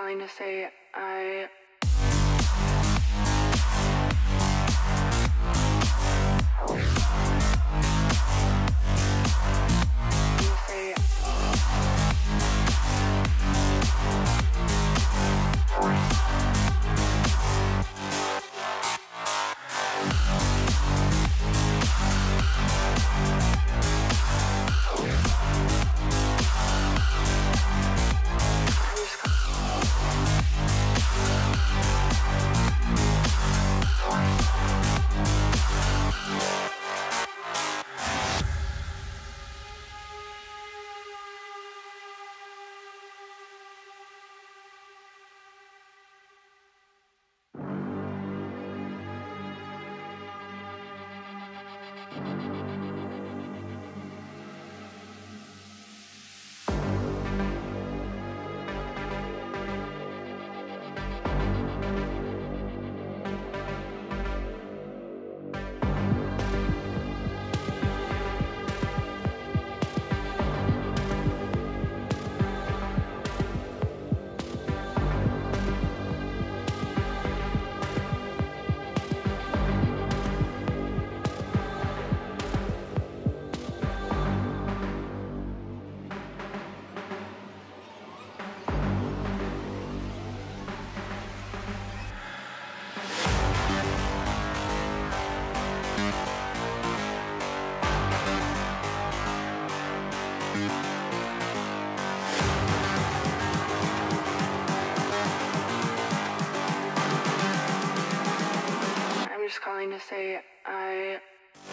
calling to say I calling to say I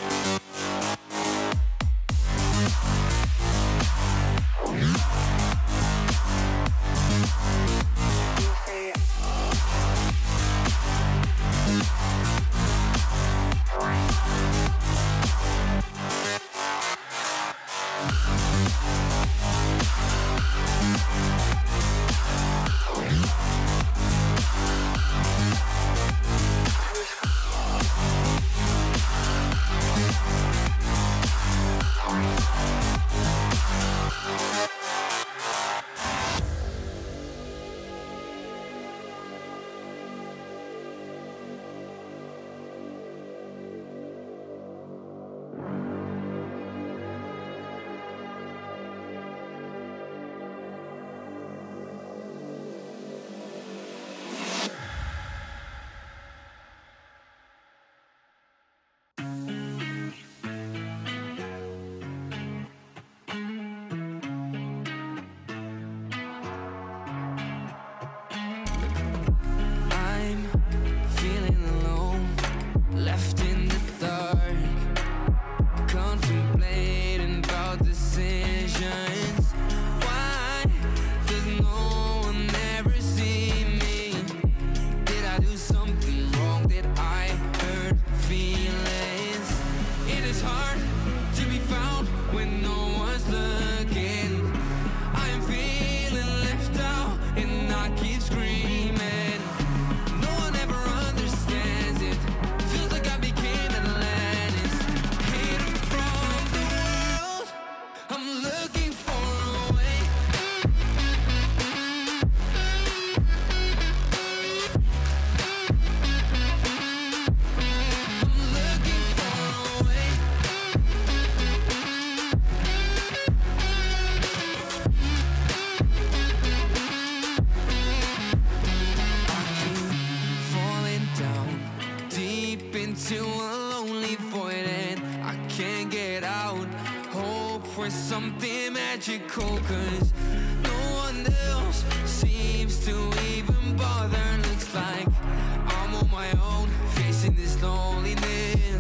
into a lonely void and I can't get out. Hope for something magical, 'cause no one else seems to even bother. Looks like I'm on my own, facing this loneliness.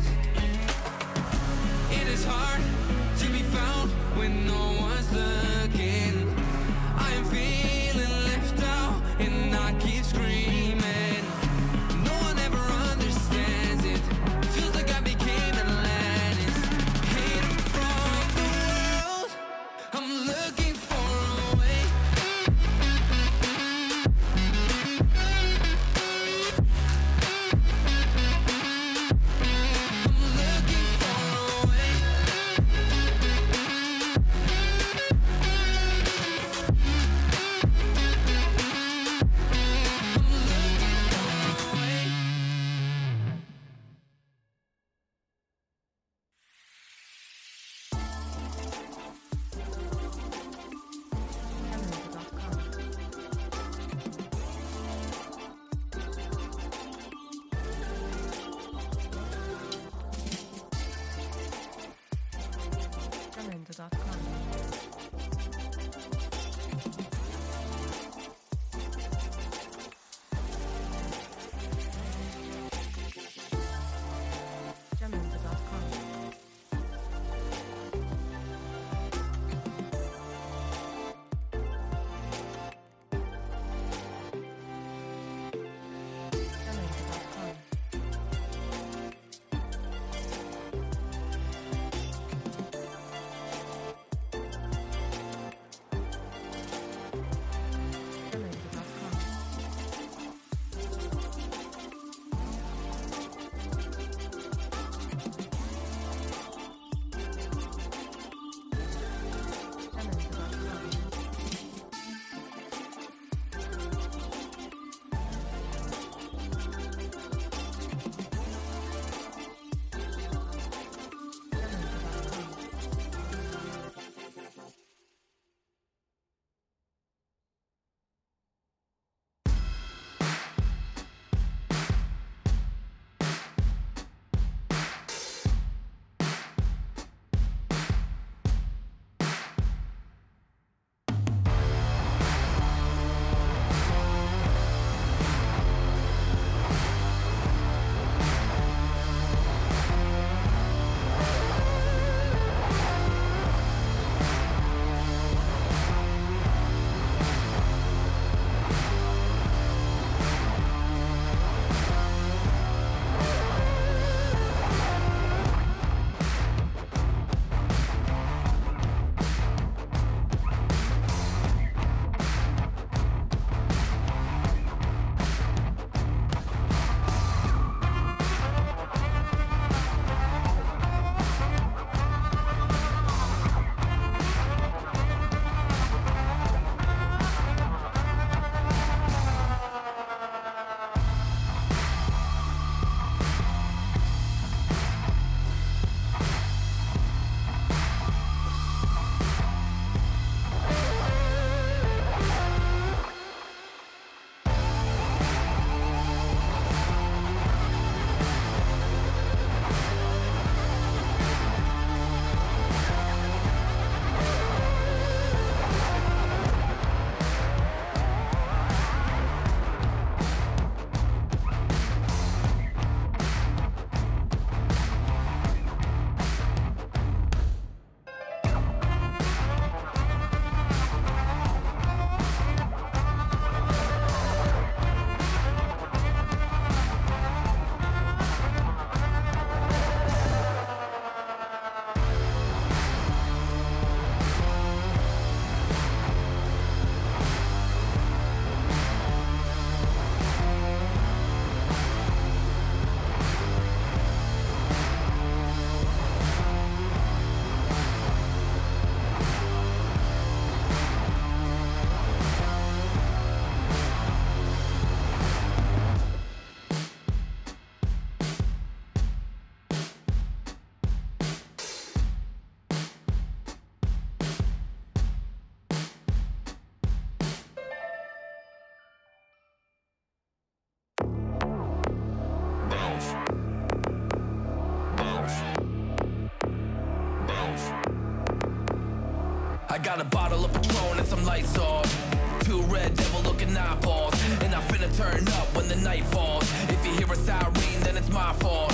It is hard to be found when no one's looking. I am feeling left out and I keep screaming. No one ever understands it. Feels like I became Atlantis, hidden from the world. I'm looking for a way. I got a bottle of Patron and some lights off. Two red devil looking eyeballs. And I finna turn up when the night falls. If you hear a siren, then it's my fault.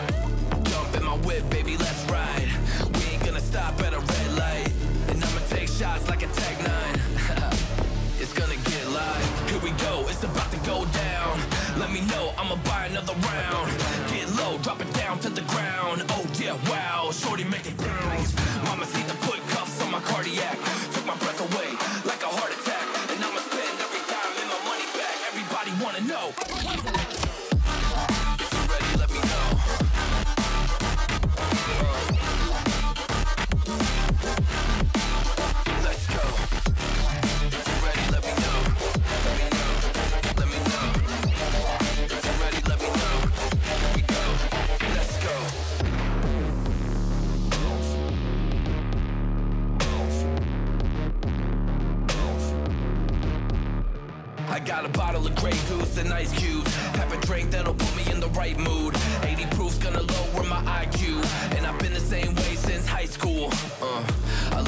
Jump in my whip, baby, let's ride. We ain't gonna stop at a red light. And I'ma take shots like a Tech 9. It's gonna get live. Here we go, it's about to go down. Let me know, I'ma buy another round. Get low, drop it down to the ground. Oh yeah, wow, shorty make it bounce. Mama see the put cuffs on my cardiac. Took my breath away like a heart attack. And I'ma spend every dime and my money back. Everybody wanna know. If you're ready, let me know. Let's go. If you're ready, let me know. Let me know. Let me know. If you're ready, let me know. Here we go. Let's go. I got a bottle of Grey Goose and ice cubes. Type of drink that'll put me in the right mood. 80 proof's gonna lower my IQ. And I've been the same way since high school. I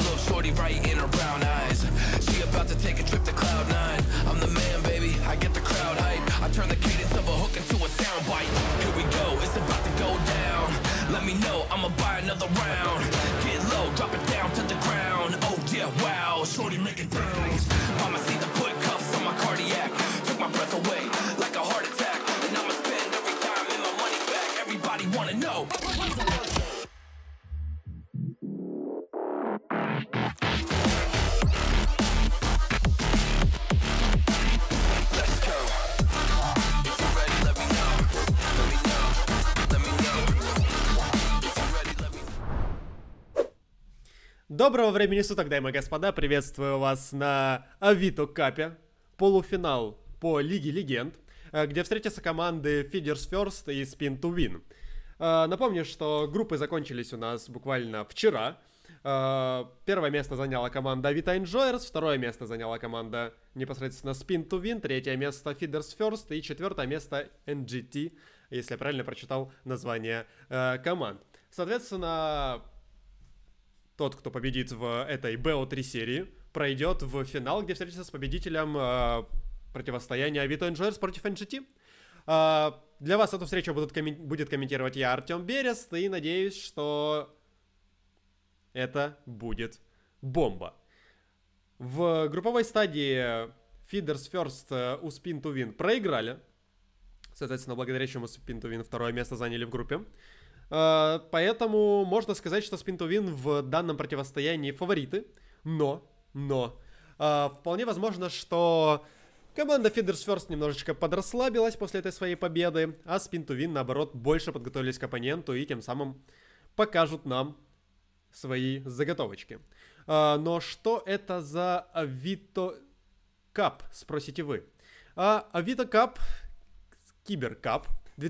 Доброго времени суток, дамы и господа, приветствую вас на Авито Капе, полуфинал по Лиге Легенд, где встретятся команды Feeders First и Spin to Win. Напомню, что группы закончились у нас буквально вчера. Первое место заняла команда Авито Enjoyers, второе место заняла команда непосредственно Spin to Win, третье место Feeders First и четвертое место NGT, если я правильно прочитал название команд. Соответственно, тот, кто победит в этой BO3 серии, пройдет в финал, где встретится с победителем противостояния Авито Enjoyers против NGT. Для вас эту встречу будет комментировать я, Артем Берест, и надеюсь, что это будет бомба. В групповой стадии Feeders First у Spin to Win проиграли. Соответственно, благодаря чему Spin to Win второе место заняли в группе. Поэтому можно сказать, что Spin to Win в данном противостоянии фавориты. Но вполне возможно, что команда Feeders First немножечко подрасслабилась после этой своей победы, а Spin to Win, наоборот, больше подготовились к оппоненту и тем самым покажут нам свои заготовочки. Но что это за Avito Cup, спросите вы? Avito Cup, Киберкап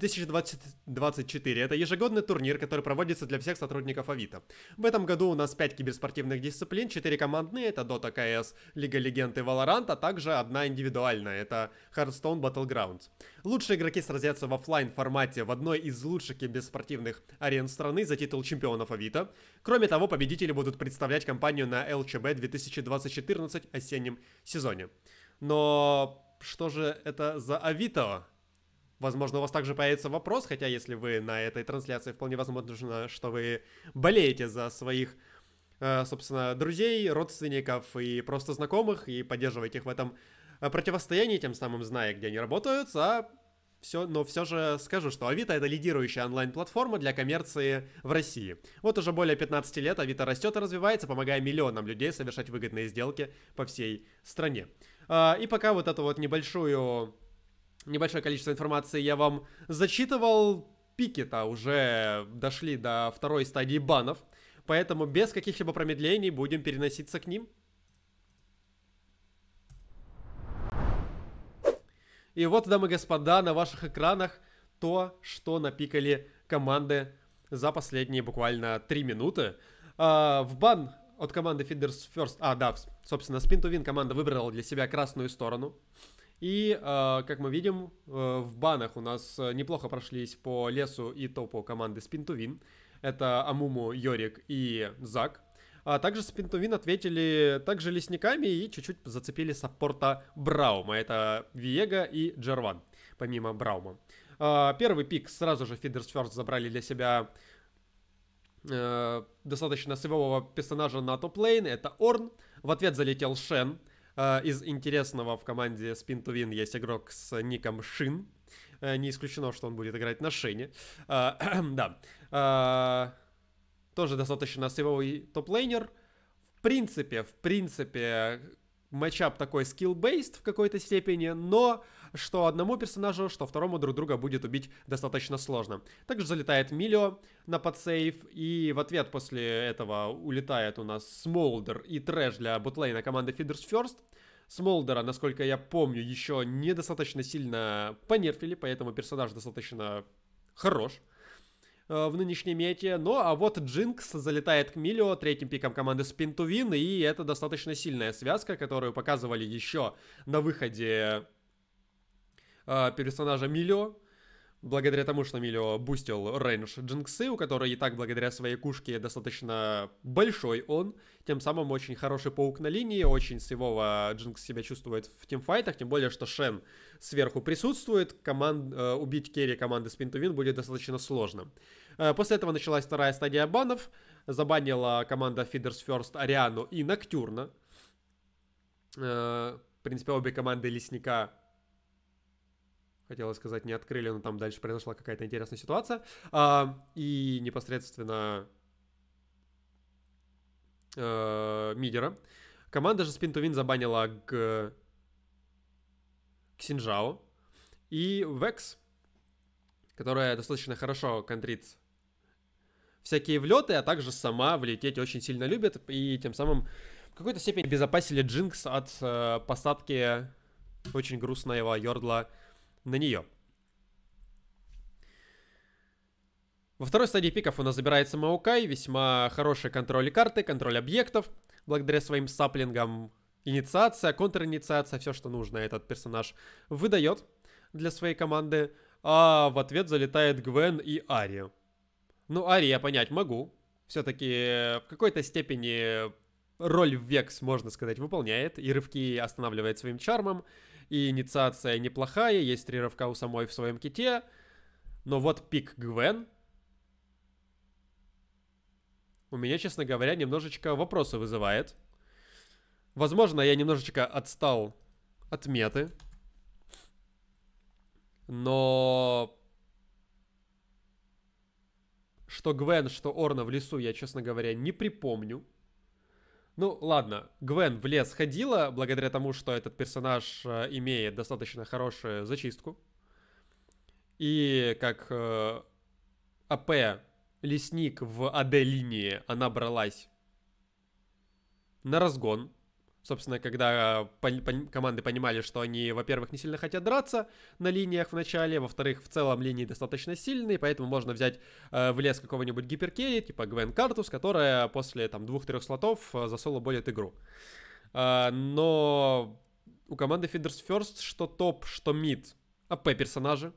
2024. Это ежегодный турнир, который проводится для всех сотрудников Авито. В этом году у нас 5 киберспортивных дисциплин, 4 командные, это Dota, CS, Лига Легенд и Valorant, а также одна индивидуальная, это Hearthstone Battlegrounds. Лучшие игроки сразятся в офлайн формате в одной из лучших киберспортивных арен страны за титул чемпионов Авито. Кроме того, победители будут представлять компанию на ЛЧБ 2014 осеннем сезоне. Но что же это за Авито? Возможно, у вас также появится вопрос, хотя если вы на этой трансляции, вполне возможно, что вы болеете за своих, собственно, друзей, родственников и просто знакомых, и поддерживаете их в этом противостоянии, тем самым зная, где они работают, но все же скажу, что Авито — это лидирующая онлайн-платформа для коммерции в России. Вот уже более 15 лет Авито растет и развивается, помогая миллионам людей совершать выгодные сделки по всей стране. И пока вот эту вот небольшое количество информации я вам зачитывал, пики-то уже дошли до второй стадии банов, поэтому без каких-либо промедлений будем переноситься к ним. И вот, дамы и господа, на ваших экранах то, что напикали команды за последние буквально 3 минуты. В бан от команды Feeders First, собственно, Spin to Win команда выбрала для себя красную сторону. И, как мы видим, в банах у нас неплохо прошлись по лесу и топу команды Spin to Win. Это Амуму, Йорик и Зак. А также Spin to Win ответили также лесниками и чуть-чуть зацепили саппорта Браума. Это Виега и Джерван, помимо Браума. Первый пик сразу же Feeders First забрали для себя достаточно сейвового персонажа на топ-лейн. Это Орн. В ответ залетел Шен. Из интересного в команде Spin to Win есть игрок с ником Шин. Не исключено, что он будет играть на Шине. Да. Тоже достаточно сейвовый топ-лейнер. В принципе, матчап такой скилл-бейст в какой-то степени, но что одному персонажу, что второму друг друга будет убить достаточно сложно. Также залетает Милио на подсейв, и в ответ после этого улетает у нас Смолдер и Трэш для ботлейна команды Feeders First. Смолдера, насколько я помню, еще недостаточно сильно понерфили, поэтому персонаж достаточно хорош в нынешней мете. Ну, а вот Джинкс залетает к Милио, третьим пиком команды Spin to Win, и это достаточно сильная связка, которую показывали еще на выходе персонажа Милио, благодаря тому, что Милио бустил рейндж Джинксы, у которой и так благодаря своей кушке достаточно большой он, тем самым очень хороший паук на линии, очень сейвово Джинкс себя чувствует в тимфайтах, тем более, что Шен сверху присутствует, убить керри команды Spin to Win будет достаточно сложно. После этого началась вторая стадия банов, забанила команда Feeders First Ариану и Ноктюрна. В принципе, обе команды лесника, хотела сказать, не открыли, но там дальше произошла какая-то интересная ситуация. И непосредственно мидера. Команда же Spin to Win забанила Ксинжао и Векс, которая достаточно хорошо контрит всякие влеты, а также сама влететь очень сильно любит, и тем самым в какой-то степени безопасили Джинкс от посадки очень грустного Йордла на нее. Во второй стадии пиков у нас забирается Маокай, весьма хороший контроль карты, контроль объектов, благодаря своим саплингам. Инициация, контр-инициация, все, что нужно этот персонаж выдает для своей команды, а в ответ залетает Гвен и Ари. Ну, Ари я понять могу, все-таки в какой-то степени роль в Векс, можно сказать, выполняет, и рывки останавливает своим чармом, и инициация неплохая, есть 3 рывка у самой в своем ките, но вот пик Гвен у меня, честно говоря, немножечко вопросы вызывает. Возможно, я немножечко отстал от меты, но что Гвен, что Орна в лесу я, честно говоря, не припомню. Ну, ладно, Гвен в лес ходила, благодаря тому, что этот персонаж имеет достаточно хорошую зачистку. И как АП лесник в АД-линии она бралась на разгон. Собственно, когда команды понимали, что они, во-первых, не сильно хотят драться на линиях в начале, во-вторых, в целом линии достаточно сильные, поэтому можно взять в лес какого-нибудь гиперкерри, типа Гвен Картус, которая после там 2-3 слотов за соло болит игру. Но у команды Feeders First что топ, что мид АП персонажи.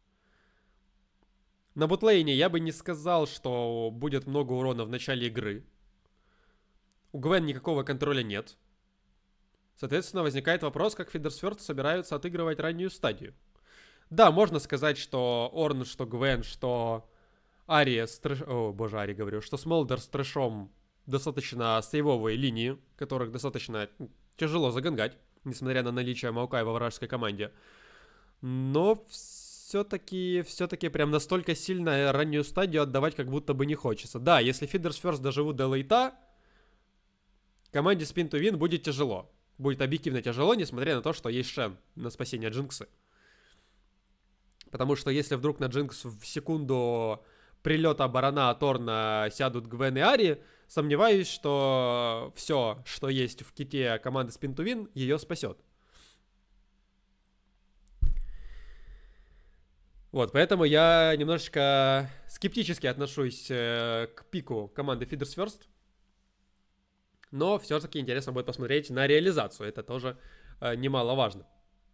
На ботлейне я бы не сказал, что будет много урона в начале игры. У Гвен никакого контроля нет. Соответственно, возникает вопрос, как Feeders First собираются отыгрывать раннюю стадию. Да, можно сказать, что Орн, что Гвен, что Ари с трэш... О, боже, Ари говорю, что Смолдер с трэшом достаточно сейвовые линии, которых достаточно тяжело загангать, несмотря на наличие Маокай во вражеской команде. Но все-таки прям настолько сильно раннюю стадию отдавать как будто бы не хочется. Да, если Feeders First доживут до лейта, команде Spin to Win будет тяжело. Будет объективно тяжело, несмотря на то, что есть Шен на спасение Джинкса. Потому что если вдруг на Джинкс в секунду прилета барана от Орна сядут Гвен и Ари, сомневаюсь, что все, что есть в ките команды Spin to Win, ее спасет. Вот, поэтому я немножечко скептически отношусь к пику команды Feeders First. Но все-таки интересно будет посмотреть на реализацию. Это тоже немаловажно.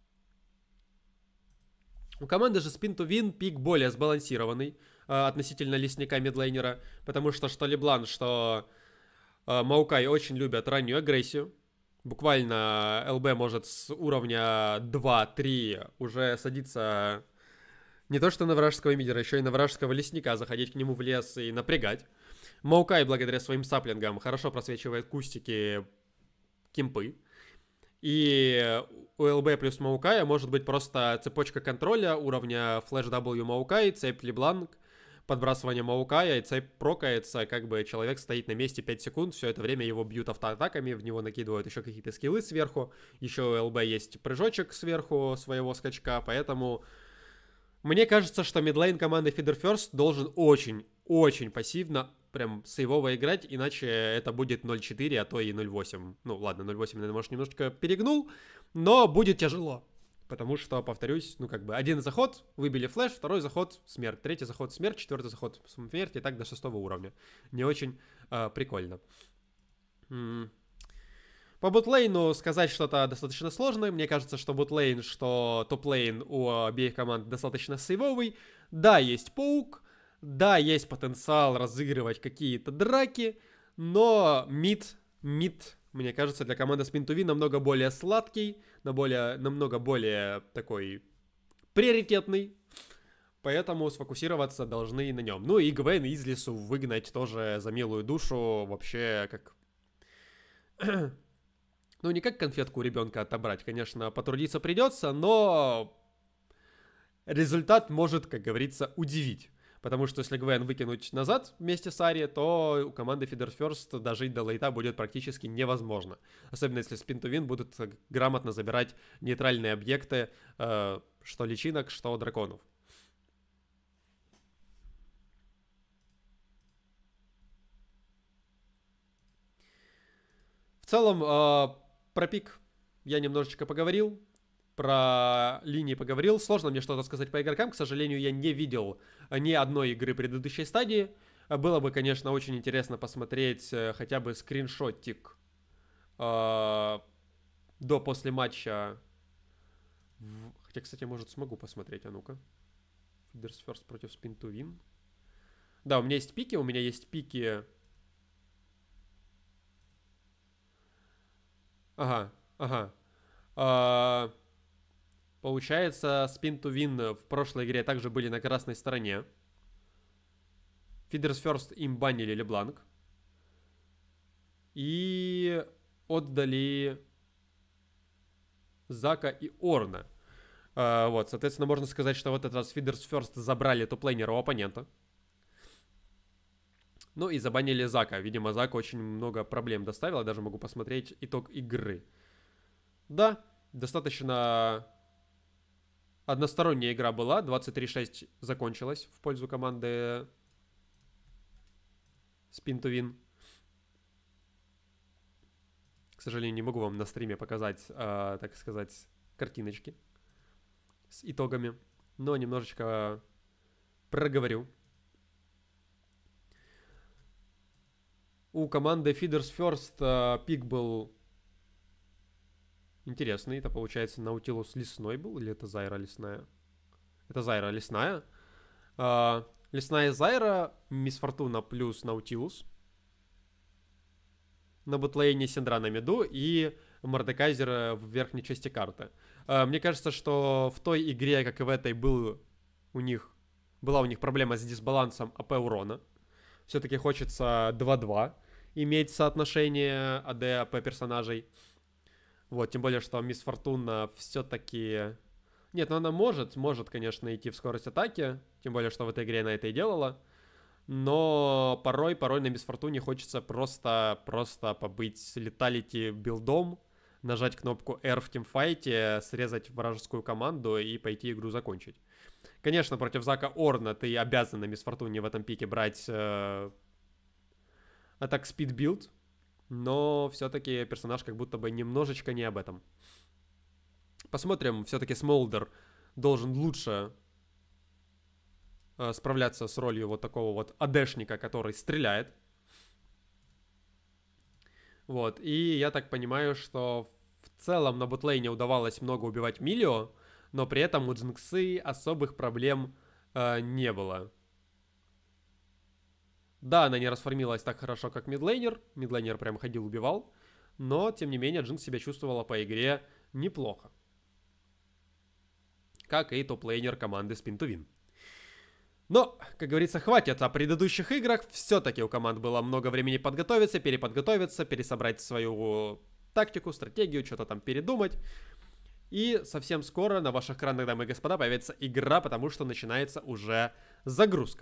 У команды же Spin to Win пик более сбалансированный относительно лесника мидлейнера. Потому что Леблан, что Маокай очень любят раннюю агрессию. Буквально ЛБ может с уровня 2-3 уже садиться не то что на вражеского мидера, еще и на вражеского лесника, заходить к нему в лес и напрягать. Маокай, благодаря своим саплингам, хорошо просвечивает кустики кемпы. И у ЛБ плюс Маокая может быть просто цепочка контроля уровня Flash W Маокай, цепь Лебланк, подбрасывание Маокая, и цепь прокается, как бы человек стоит на месте 5 секунд, все это время его бьют автоатаками, в него накидывают еще какие-то скиллы сверху, еще у ЛБ есть прыжочек сверху своего скачка, поэтому мне кажется, что мидлейн команды Feeder First должен очень пассивно прям сейвово играть, иначе это будет 0.4, а то и 0.8. Ну ладно, 0.8, наверное, может, немножечко перегнул, но будет тяжело. Потому что, повторюсь, ну как бы один заход, выбили флеш, второй заход смерть, третий заход смерть, четвертый заход смерть, и так до 6 уровня. Не очень прикольно. По ботлейну сказать что-то достаточно сложно. Мне кажется, что ботлейн, что топлейн у обеих команд достаточно сейвовый. Да, есть паук, да, есть потенциал разыгрывать какие-то драки, но мид, мне кажется, для команды Spin to Win намного более сладкий, намного более такой приоритетный, поэтому сфокусироваться должны на нем. Ну и Гвен из лесу выгнать тоже за милую душу, вообще как... Ну, не как конфетку у ребенка отобрать, конечно, потрудиться придется, но результат может, как говорится, удивить. Потому что если Гвен выкинуть назад вместе с Ари, то у команды Feeder First дожить до лейта будет практически невозможно. Особенно если Spin to Win будут грамотно забирать нейтральные объекты, что личинок, что драконов. целом, про пик я немножечко поговорил. Про линии поговорил. Сложно мне что-то сказать по игрокам. К сожалению, я не видел ни одной игры предыдущей стадии. Было бы, конечно, очень интересно посмотреть хотя бы скриншотик до после матча. Хотя, кстати, может, смогу посмотреть. А ну-ка. Feeders First против Spin to Win. Да, у меня есть пики. У меня есть пики. Ага. Получается, Spin to Win в прошлой игре также были на красной стороне. Feeders First им банили Лебланк. И отдали Зака и Орна. Вот, соответственно, можно сказать, что в этот раз Feeders First забрали топ-лейнера у оппонента. Ну и забанили Зака. Видимо, Зак очень много проблем доставил. Я даже могу посмотреть итог игры. Да, достаточно односторонняя игра была. 23-6 закончилась в пользу команды Spin to Win. К сожалению, не могу вам на стриме показать, так сказать, картиночки с итогами. Но немножечко проговорю. У команды Feeders First пик был интересный. Это, получается, Наутилус лесной был? Или это Зайра лесная? Это Зайра лесная. Лесная Зайра, Мисс Фортуна плюс Наутилус. На ботлейне Синдра на миду и Мордекайзер в верхней части карты. Мне кажется, что в той игре, как и в этой, была у них проблема с дисбалансом АП урона. Все-таки хочется 2-2 иметь соотношение АД-АП персонажей. Вот, тем более, что Мисс Фортуна все-таки... Нет, ну она может, конечно, идти в скорость атаки. Тем более, что в этой игре она это и делала. Но порой на Мисс Фортуне хочется просто побыть леталити билдом, нажать кнопку R в тимфайте, срезать вражескую команду и пойти игру закончить. Конечно, против Зака Орна ты обязан на Мисс Фортуне в этом пике брать атак спид билд, но все-таки персонаж как будто бы немножечко не об этом. Посмотрим, все-таки Смолдер должен лучше справляться с ролью вот такого вот АДшника, который стреляет. Вот, и я так понимаю, что в целом на ботлейне удавалось много убивать Милио, но при этом у Джинксы особых проблем не было. Да, она не расформилась так хорошо, как мидлейнер. Мидлейнер прям ходил, убивал. Но, тем не менее, Джинкс себя чувствовала по игре неплохо. Как и топ-лейнер команды Spin to Win. Но, как говорится, хватит о предыдущих играх. Все-таки у команд было много времени подготовиться, переподготовиться, пересобрать свою тактику, стратегию, что-то там передумать. И совсем скоро на ваших экранах, дамы и господа, появится игра, потому что начинается уже загрузка.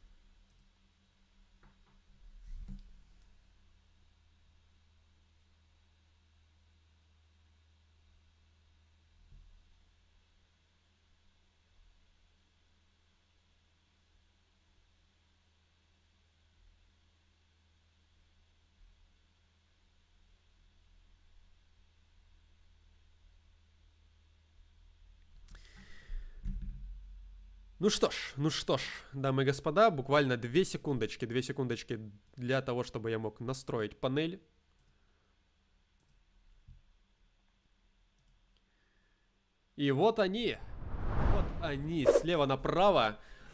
Ну что ж, дамы и господа, буквально 2 секундочки для того, чтобы я мог настроить панель. И вот они, слева направо.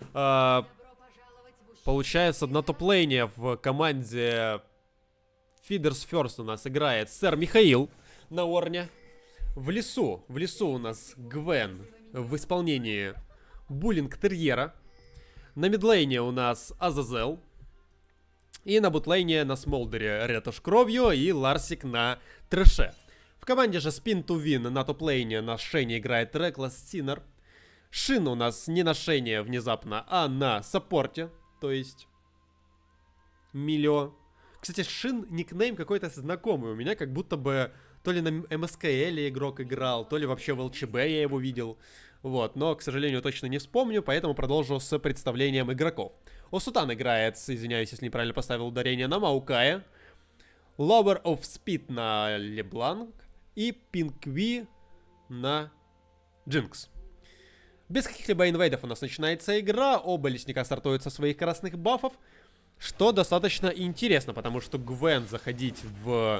Получается, на топ-лейне в команде Feeders First у нас играет сэр Михаил на Орне. В лесу у нас Гвен в исполнении Буллинг Терьера. На мидлейне у нас Азазел. И на ботлейне на Смолдере Ретуш Кровью и Ларсик на Трэше. В команде же Spin to Win на топ-лейне на Шене играет Реклас Синер. Шин у нас не на Шене внезапно, а на саппорте. То есть Милио. Кстати, Шин никнейм какой-то знакомый у меня, как будто бы то ли на МСКЛ игрок играл, то ли вообще в ЛЧБ я его видел. Вот, но, к сожалению, точно не вспомню, поэтому продолжу с представлением игроков. Осутан играет, извиняюсь, если неправильно поставил ударение, на Маукае. Lower of Speed на LeBlanc и Pinkwi на Jinx. Без каких-либо инвейдов у нас начинается игра, оба лесника стартуют со своих красных бафов, что достаточно интересно, потому что Гвен заходить в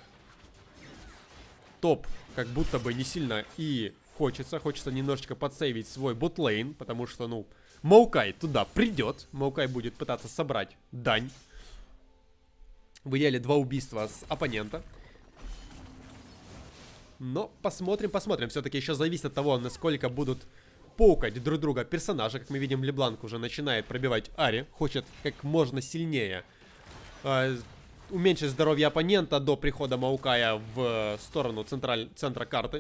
топ как будто бы не сильно и хочется немножечко подсейвить свой ботлейн, потому что, ну, Маокай туда придет, Маокай будет пытаться собрать дань. В идеале 2 убийства с оппонента. Но посмотрим. Все-таки еще зависит от того, насколько будут поукать друг друга персонажи. Как мы видим, LeBlanc уже начинает пробивать Ари. Хочет как можно сильнее уменьшить здоровье оппонента до прихода Маокая в сторону центра карты.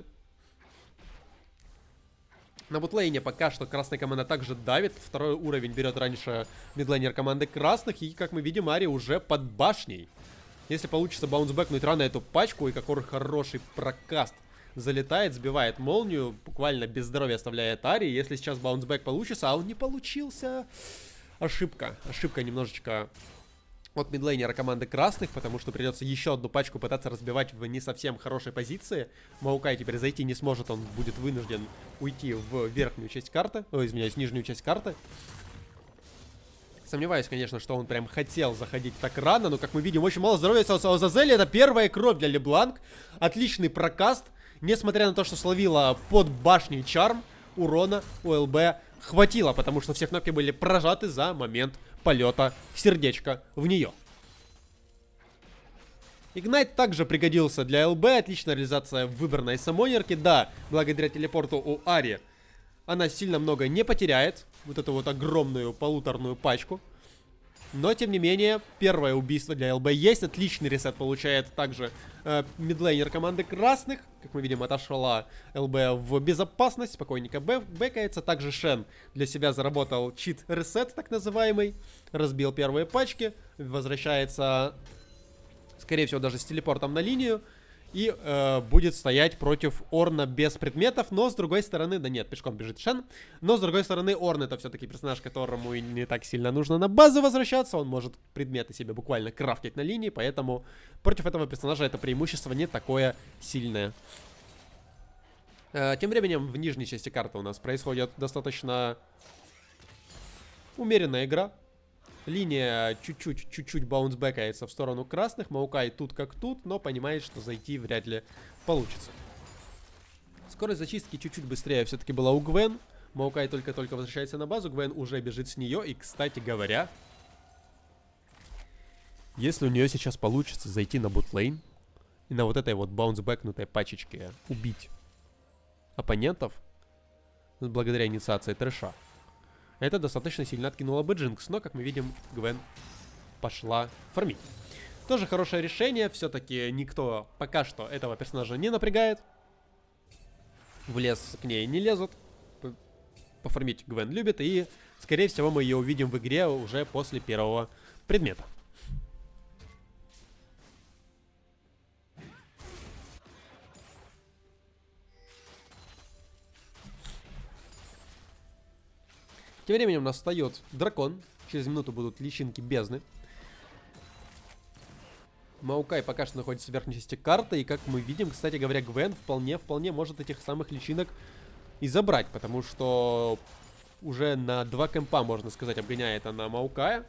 На ботлейне пока что красная команда также давит. 2-й уровень берет раньше мидлейнер команды красных. И, как мы видим, Ари уже под башней. Если получится баунсбэкнуть рано эту пачку, и какой хороший прокаст залетает, сбивает молнию, буквально без здоровья оставляет Ари. Если сейчас баунсбэк получится, а он не получился. Ошибка немножечко от мидлейнера команды красных, потому что придется еще одну пачку пытаться разбивать в не совсем хорошей позиции. Маокай теперь зайти не сможет, он будет вынужден уйти в верхнюю часть карты, нижнюю часть карты. Сомневаюсь, конечно, что он прям хотел заходить так рано, но, как мы видим, очень мало здоровья у Азазели. Это первая кровь для LeBlanc. Отличный прокаст. Несмотря на то, что словила под башней чарм, урона у ЛБ хватило, потому что все кнопки были прожаты за момент полета сердечка в нее. Игнайт также пригодился для ЛБ. Отличная реализация выбранной самонерки. Да, благодаря телепорту у Ари она сильно много не потеряет. Вот эту вот огромную полуторную пачку. Но, тем не менее, первое убийство для ЛБ есть. Отличный ресет получает также мидлейнер команды красных. Как мы видим, отошла ЛБ в безопасность. Спокойненько бэкается. Также Шен для себя заработал чит-ресет, так называемый. Разбил первые пачки. Возвращается, скорее всего, даже с телепортом на линию. И будет стоять против Орна без предметов. Но, с другой стороны... Да нет, пешком бежит Шен. Но, с другой стороны, Орн — это все-таки персонаж, которому и не так сильно нужно на базу возвращаться. Он может предметы себе буквально крафтить на линии. Поэтому против этого персонажа это преимущество не такое сильное. Тем временем в нижней части карты у нас происходит достаточно умеренная игра. Линия чуть-чуть баунсбэкается в сторону красных. Маокай тут как тут, но понимает, что зайти вряд ли получится. Скорость зачистки чуть-чуть быстрее все-таки была у Гвен. Маокай только-только возвращается на базу. Гвен уже бежит с нее. И, кстати говоря, если у нее сейчас получится зайти на ботлейн и на вот этой вот баунсбэкнутой пачечке убить оппонентов благодаря инициации трэша, это достаточно сильно откинуло бы Джинкс, но, как мы видим, Гвен пошла фармить. Тоже хорошее решение, все-таки никто пока что этого персонажа не напрягает. В лес к ней не лезут. Пофармить Гвен любит, и, скорее всего, мы ее увидим в игре уже после первого предмета. Тем временем у нас встает дракон. Через минуту будут личинки бездны. Маокай пока что находится в верхней части карты. И, как мы видим, кстати говоря, Гвен вполне может этих самых личинок и забрать. Потому что уже на 2 кэмпа, можно сказать, обгоняет она Маокая.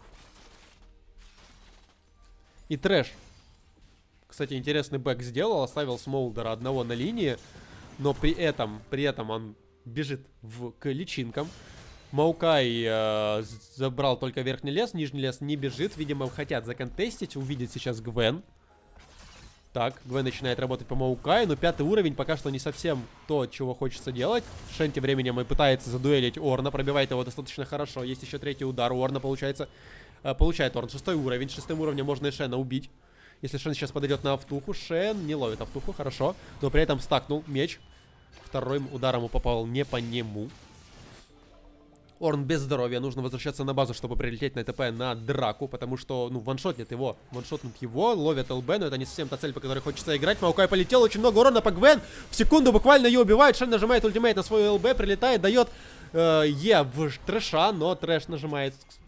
И трэш, кстати, интересный бэк сделал. Оставил Смолдера одного на линии. Но при этом он бежит к личинкам. Маокай забрал только верхний лес, нижний лес не бежит. Видимо, хотят законтестить, увидеть сейчас Гвен. Так, Гвен начинает работать по Маокаю, но 5-й уровень пока что не совсем то, чего хочется делать. Шен тем временем и пытается задуэлить Орна, пробивает его достаточно хорошо. Есть еще 3-й удар у Орна, получает Орн 6-й уровень. 6-м уровнем можно и Шена убить. Если Шен сейчас подойдет на автуху, Шен не ловит автуху, хорошо. Но при этом стакнул меч. 2-м ударом ему попал не по нему. Орн без здоровья, нужно возвращаться на базу, чтобы прилететь на ТП на драку, потому что, ну, ваншотнут его, ловят ЛБ, но это не совсем та цель, по которой хочется играть. Маокай полетел, очень много урона по Гвен, в секунду буквально ее убивает, Шен нажимает ультимейт на свой ЛБ, прилетает, дает Е в трэша, но трэш нажимает,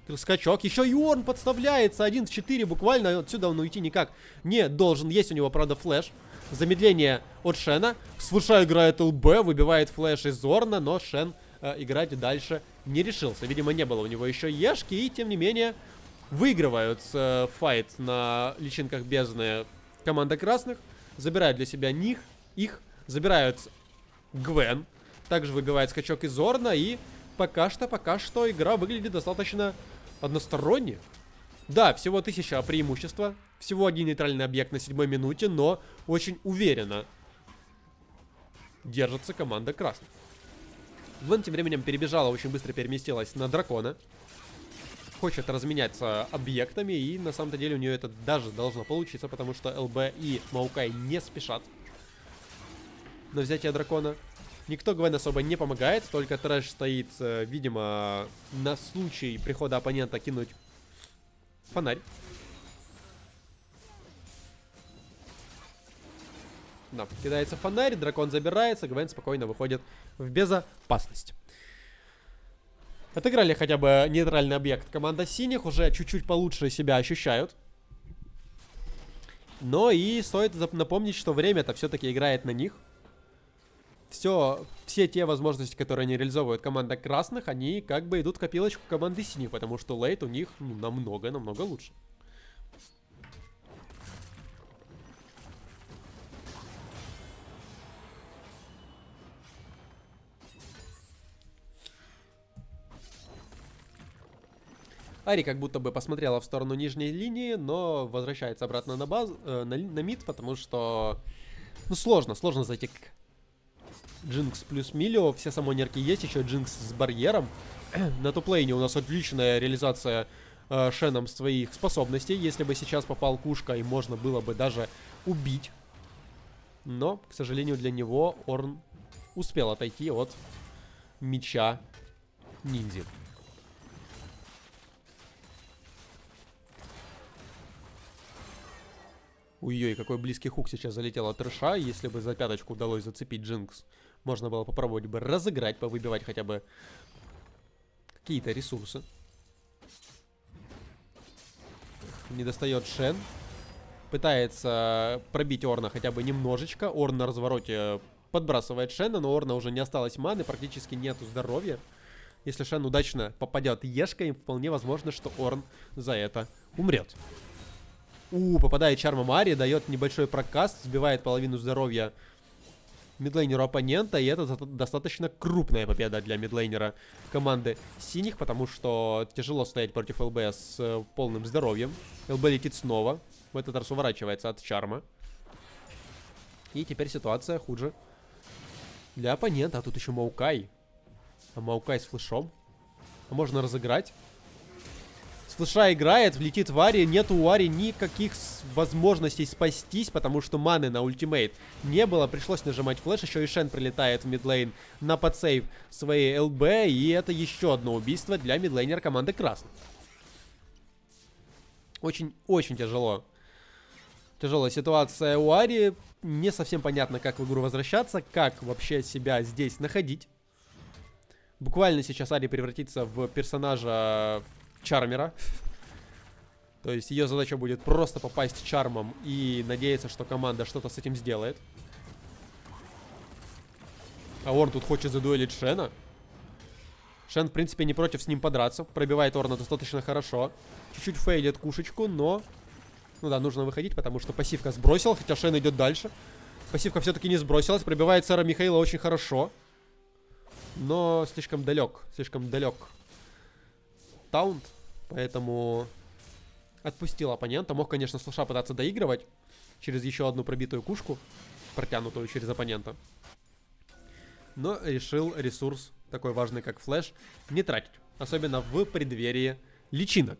скачок. Еще и Орн подставляется. 1 в 4 буквально. Отсюда он уйти никак не должен. Есть у него, правда, флеш. Замедление от Шена. С флеша играет ЛБ. Выбивает флеш из Орна. Но Шен играть дальше не решился. Видимо, не было у него еще ешки. И, тем не менее, выигрывают файт на личинках бездны команда красных. Забирают для себя их. Забирают Гвен. Также выбивает скачок из Орна. И пока что игра выглядит достаточно односторонне. Да, всего 1000 преимущества. Всего один нейтральный объект на 7-й минуте. Но очень уверенно держится команда красных. Гвен тем временем перебежала, очень быстро переместилась на дракона. Хочет разменяться объектами. И на самом-то деле у нее это даже должно получиться. Потому что ЛБ и Маукай не спешат на взятие дракона. Никто Гвен особо не помогает. Только Трэш стоит, видимо, на случай прихода оппонента кинуть фонарь. Да, кидается фонарь, дракон забирается, Гвен спокойно выходит в безопасность. Отыграли хотя бы нейтральный объект. Команда синих уже чуть-чуть получше себя ощущают. Но и стоит напомнить, что время-то все-таки играет на них. Все те возможности, которые они реализовывают команда красных, они как бы идут в копилочку команды синих, потому что лейт у них намного лучше. Ари как будто бы посмотрела в сторону нижней линии, но возвращается обратно на базу, на мид, потому что сложно зайти к Джинкс плюс Милио. Все самонерки есть, еще Джинкс с барьером. На топ-лейне у нас отличная реализация Шеном своих способностей. Если бы сейчас попал Кушка, и можно было бы даже убить. Но, к сожалению, для него Орн успел отойти от меча ниндзя. Ой-ой, какой близкий хук сейчас залетел от Трэша. Если бы за пяточку удалось зацепить Джинкс, можно было попробовать бы разыграть, повыбивать хотя бы какие-то ресурсы. Не достает Шен. Пытается пробить Орна хотя бы немножечко. Орн на развороте подбрасывает Шена, но Орна уже не осталось маны, практически нету здоровья. Если Шен удачно попадет ешкой, вполне возможно, что Орн за это умрет. Попадает чарма Мари, дает небольшой прокаст, сбивает половину здоровья мидлейнеру оппонента. И это достаточно крупная победа для мидлейнера команды синих, потому что тяжело стоять против ЛБ с полным здоровьем. ЛБ летит снова, в этот раз уворачивается от чарма. И теперь ситуация хуже для оппонента. А тут еще Маукай. А Маукай с флешом. А можно разыграть. С флеша играет, влетит в Ари. Нету у Ари никаких возможностей спастись, потому что маны на ультимейт не было. Пришлось нажимать флеш. Еще и Шен прилетает в мидлейн на подсейв своей ЛБ. И это еще одно убийство для мидлейнера команды красных. Очень тяжело. Тяжелая ситуация у Ари. Не совсем понятно, как в игру возвращаться, как вообще себя здесь находить. Буквально сейчас Ари превратится в персонажа Чармера. То есть ее задача будет просто попасть чармом и надеяться, что команда что-то с этим сделает. А Орн тут хочет задуэлить Шена. Шен, в принципе, не против с ним подраться. Пробивает Орна достаточно хорошо. Чуть-чуть фейлит кушечку, но... Ну да, нужно выходить, потому что пассивка сбросила, хотя Шен идет дальше. Пассивка все-таки не сбросилась. Пробивает сэра Михаила очень хорошо. Но слишком далек таунт, поэтому отпустил оппонента. Мог, конечно, с флеша пытаться доигрывать через еще одну пробитую кушку, протянутую через оппонента. Но решил ресурс, такой важный как флеш, не тратить. Особенно в преддверии личинок.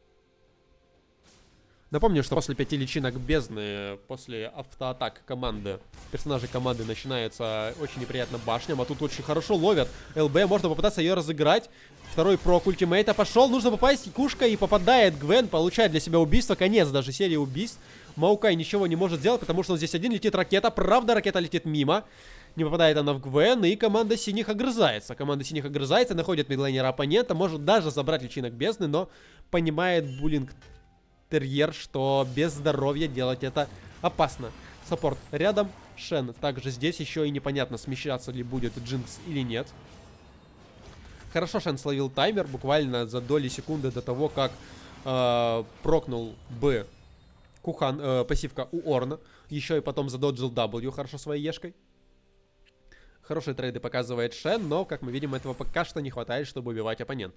Напомню, что после 5 личинок бездны, после автоатак команды, персонажей команды начинается очень неприятно башням, а тут очень хорошо ловят ЛБ, можно попытаться ее разыграть. Второй прок ультимейта пошел, нужно попасть, кушка, и попадает Гвен, получает для себя убийство, конец даже серии убийств. Маукай ничего не может сделать, потому что он здесь один, летит ракета, правда ракета летит мимо. Не попадает она в Гвен, и команда синих огрызается. Команда синих огрызается, находит мидлейнера оппонента, может даже забрать личинок бездны, но понимает буллинг терьер, что без здоровья делать это опасно. Саппорт рядом, Шен также здесь, еще и непонятно, смещаться ли будет Джинкс или нет. Хорошо Шен словил таймер, буквально за доли секунды до того, как прокнул бы Кухан, пассивка у Орна. Еще и потом задоджил W хорошо своей ешкой. Хорошие трейды показывает Шен, но, как мы видим, этого пока что не хватает, чтобы убивать оппонента.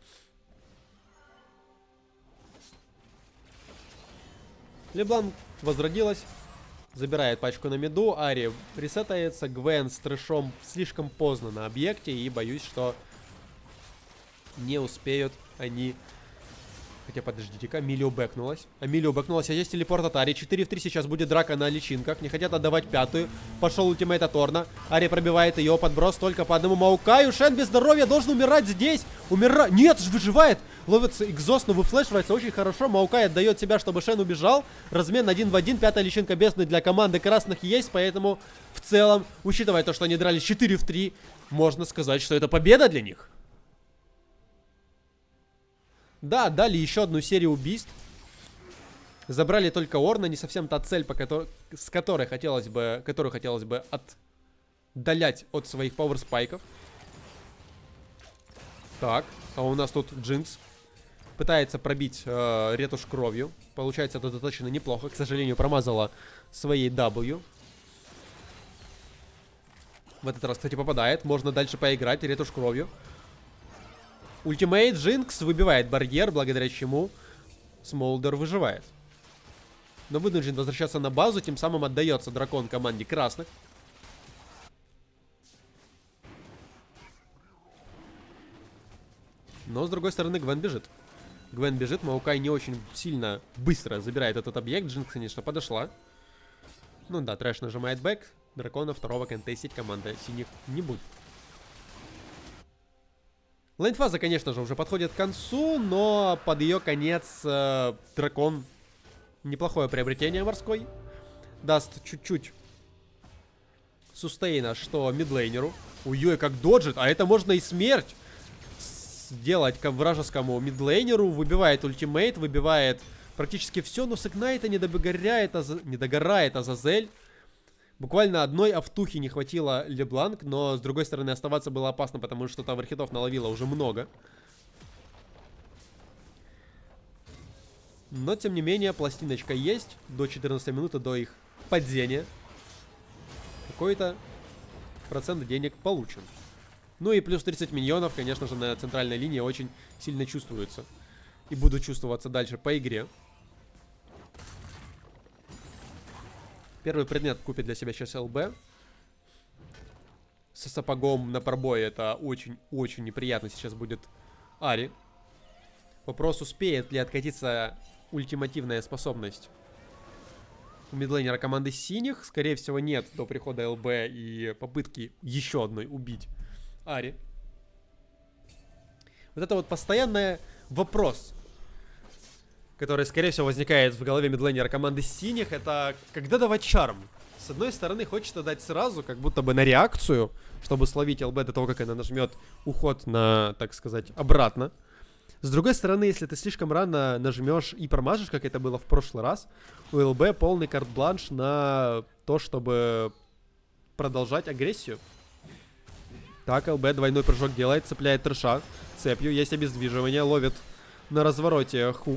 Леблан возродилась, забирает пачку на миду, Ари ресетается, Гвен с трэшом слишком поздно на объекте, и боюсь, что не успеют они... Хотя, подождите-ка, Милио бэкнулась. А есть телепорт от Ари. 4 в 3 сейчас будет драка на личинках. Не хотят отдавать пятую. Пошел ультимейт от Орна. Ари пробивает ее, подброс только по одному Маукаю. Шен без здоровья должен умирать здесь. Нет, выживает. Ловится экзост, но выфлешивается очень хорошо. Маукай отдает себя, чтобы Шен убежал. Размен 1 в 1. Пятая личинка бездны для команды красных есть. Поэтому, в целом, учитывая то, что они дрались 4 в 3, можно сказать, что это победа для них. Да, дали еще одну серию убийств. Забрали только Орна, не совсем та цель, которую хотелось бы отдалять от своих пауэрспайков. Так, а у нас тут Джинкс пытается пробить ретушь кровью. Получается, это достаточно неплохо. К сожалению, промазала своей W. В этот раз, кстати, попадает. Можно дальше поиграть. Ретушь кровью. Ультимейт Джинкс выбивает барьер, благодаря чему Смолдер выживает. Но вынужден возвращаться на базу, тем самым отдается дракон команде красных. Но, с другой стороны, Гвен бежит. Маукай не очень сильно быстро забирает этот объект. Джинкс, конечно, подошла. Ну да, трэш нажимает бэк. Дракона второго контестить команда синих не будет. Лейнфаза, конечно же, уже подходит к концу, но под ее конец дракон неплохое приобретение морской. Даст чуть-чуть сустейна, что мидлейнеру. У Юэ как доджит, а это можно и смерть сделать к вражескому мидлейнеру. Выбивает ультимейт, выбивает практически все, но с игнайта не догорает Азазель. Буквально одной автухи не хватило Лебланк, но, с другой стороны, оставаться было опасно, потому что таверхитов наловила уже много. Но, тем не менее, пластиночка есть. До 14 минуты до их падения. Какой-то процент денег получен. Ну и плюс 30 миньонов, конечно же, на центральной линии очень сильно чувствуются. И будут чувствоваться дальше по игре. Первый предмет купит для себя сейчас ЛБ. Со сапогом на пробое это очень-очень неприятно сейчас будет Ари. Вопрос, успеет ли откатиться ультимативная способность у мидлейнера команды синих. Скорее всего нет до прихода ЛБ и попытки еще одной убить Ари. Вот это вот постоянный вопрос, который, скорее всего, возникает в голове мидлейнера команды синих, это когда давать чарм. С одной стороны, хочется дать сразу, как будто бы на реакцию, чтобы словить ЛБ до того, как она нажмет уход на, так сказать, обратно. С другой стороны, если ты слишком рано нажмешь и промажешь, как это было в прошлый раз, у ЛБ полный карт-бланш на то, чтобы продолжать агрессию. Так, ЛБ двойной прыжок делает, цепляет трэша цепью, есть обездвиживание, ловит на развороте хук.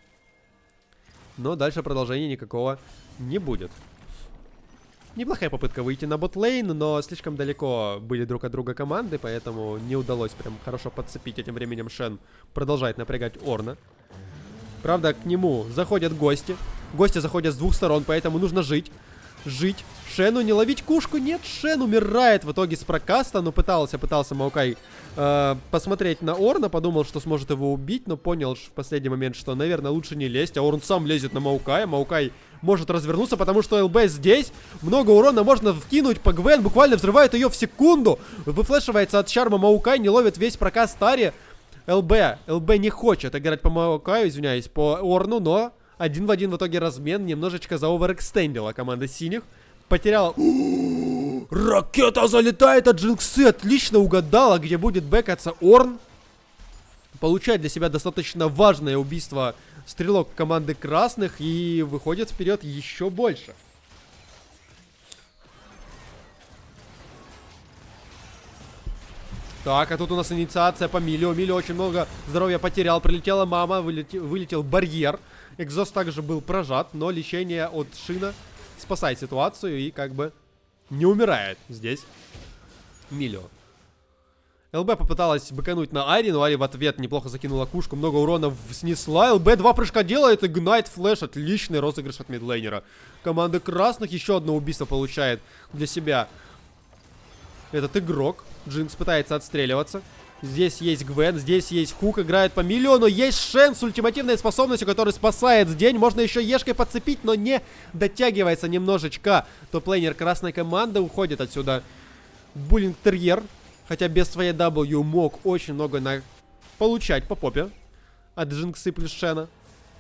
Но дальше продолжения никакого не будет. Неплохая попытка выйти на ботлейн, но слишком далеко были друг от друга команды, поэтому не удалось прям хорошо подцепить. Этим временем Шен продолжает напрягать Орна. Правда, к нему заходят гости. Гости заходят с двух сторон, поэтому нужно жить. Шену не ловить кушку. Нет, Шен умирает в итоге с прокаста. Но пытался Маукай посмотреть на Орна. Подумал, что сможет его убить, но понял в последний момент, что, наверное, лучше не лезть. А Орн сам лезет на Маукая. Маукай может развернуться, потому что ЛБ здесь. Много урона можно вкинуть по Гвен. Буквально взрывает ее в секунду. Выфлешивается от чарма Маукай. Не ловит весь прокаст Ари. ЛБ не хочет играть по Маукаю, извиняюсь, по Орну, но... Один в один в итоге размен немножечко заоверэкстендила команда синих. Потеряла... Ракета залетает от Джинксы. Отлично угадала, где будет бэкаться Орн. Получает для себя достаточно важное убийство стрелок команды красных и выходит вперед еще больше. Так, а тут у нас инициация по Милио. Милио очень много здоровья потерял. Прилетела мама, вылетел барьер. Экзост также был прожат, но лечение от Шина спасает ситуацию и как бы не умирает здесь Милио. ЛБ попыталась быкануть на Ари, но Ари в ответ неплохо закинула кушку, много урона снесла. ЛБ 2 прыжка делает, Игнайт Флэш, отличный розыгрыш от мидлейнера. Команда красных еще одно убийство получает для себя этот игрок. Джинкс пытается отстреливаться. Здесь есть Гвен, здесь есть Хук, играет по Миллиону. Есть Шен с ультимативной способностью, который спасает день. Можно еще Ешкой подцепить, но не дотягивается немножечко. Топ-лейнер красной команды уходит отсюда. Буллинг Терьер, хотя без своей W мог очень много получать по попе от Джинксы плюс Шена.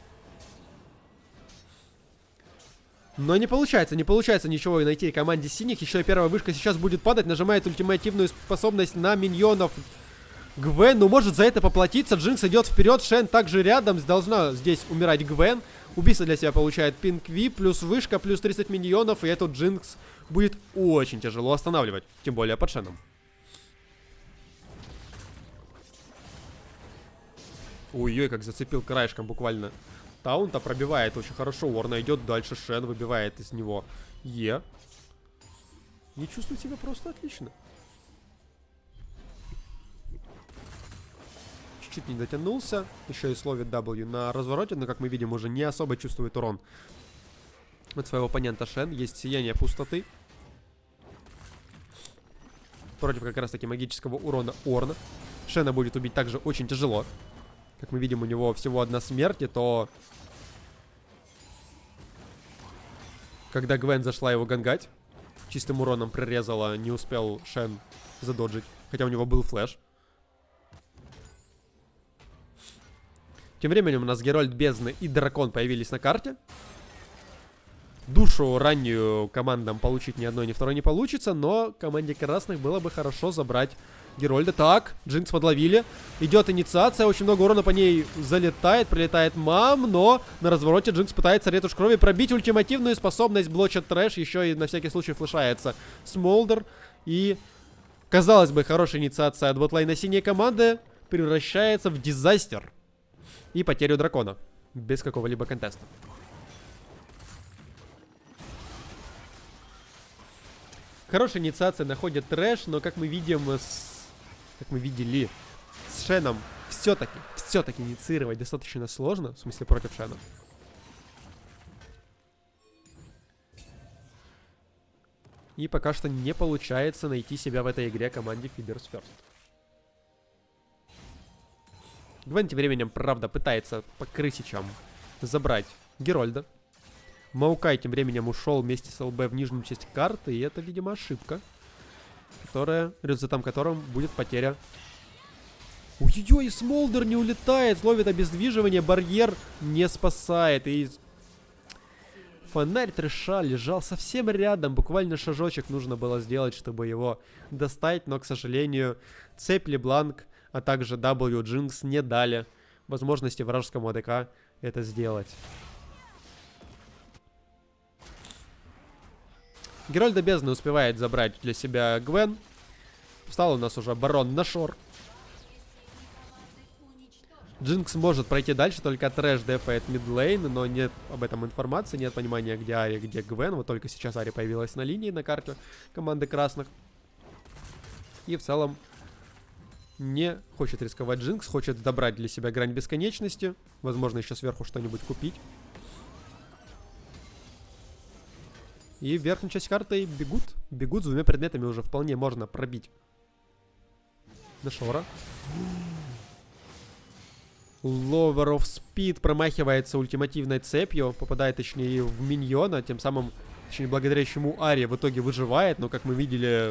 Но не получается ничего найти команде синих. Еще и первая вышка сейчас будет падать. Нажимает ультимативную способность на миньонов. Гвен, ну может за это поплатиться. Джинкс идет вперед, Шен также рядом. Должна здесь умирать Гвен. Убийство для себя получает Пинкви. Плюс вышка, плюс 30 миньонов. И эту Джинкс будет очень тяжело останавливать. Тем более под Шеном. Ой-ой, как зацепил краешком буквально. Таунта пробивает очень хорошо. Уорна идет дальше. Шен выбивает из него Е. Не чувствует себя просто отлично. Чуть-чуть не дотянулся. Еще и словит W на развороте. Но, как мы видим, уже не особо чувствует урон от своего оппонента Шен. Есть сияние пустоты. Против как раз таки магического урона Орна. Шена будет убить также очень тяжело. Как мы видим, у него всего одна смерть, и то... Когда Гвен зашла его гангать, чистым уроном прирезала, не успел Шен задоджить. Хотя у него был флэш. Тем временем у нас Герольд Бездны и Дракон появились на карте. Душу раннюю командам получить ни одной, ни второй не получится, но команде красных было бы хорошо забрать Герольда. Так, Джинкс подловили. Идет инициация, очень много урона по ней залетает, прилетает мам, но на развороте Джинкс пытается ретушь крови пробить ультимативную способность, блочит трэш, еще и на всякий случай флешается Смолдер. И, казалось бы, хорошая инициация от ботлайна синей команды превращается в дизастер и потерю дракона без какого-либо контеста. Хорошая инициация находит трэш, но как мы видим, как мы видели, с Шеном все-таки инициировать достаточно сложно, в смысле против Шена. И пока что не получается найти себя в этой игре команде Feeders First. Гвен тем временем, правда, пытается по крысичам забрать Герольда. Маукай тем временем ушел вместе с ЛБ в нижнюю часть карты, и это, видимо, ошибка, результатом которым будет потеря. Ой-ой-ой, Смолдер не улетает, ловит обездвиживание, барьер не спасает, и фонарь трэша лежал совсем рядом, буквально шажочек нужно было сделать, чтобы его достать, но, к сожалению, цепь Лебланк, а также W Джинкс не дали возможности вражескому АДК это сделать. Герольда Бездны успевает забрать для себя Гвен. Встал у нас уже барон на шор. Джинкс может пройти дальше, только трэш дефает мидлейн, но нет об этом информации, нет понимания, где Ари, где Гвен. Вот только сейчас Ари появилась на линии на карте команды красных. И в целом не хочет рисковать Джинкс, хочет добрать для себя грань бесконечности. Возможно, еще сверху что-нибудь купить. И верхнюю часть карты бегут с двумя предметами, уже вполне можно пробить Дашора. Lover of Speed промахивается ультимативной цепью, попадает точнее в миньона, тем самым, точнее благодаря чему Ари в итоге выживает, но как мы видели,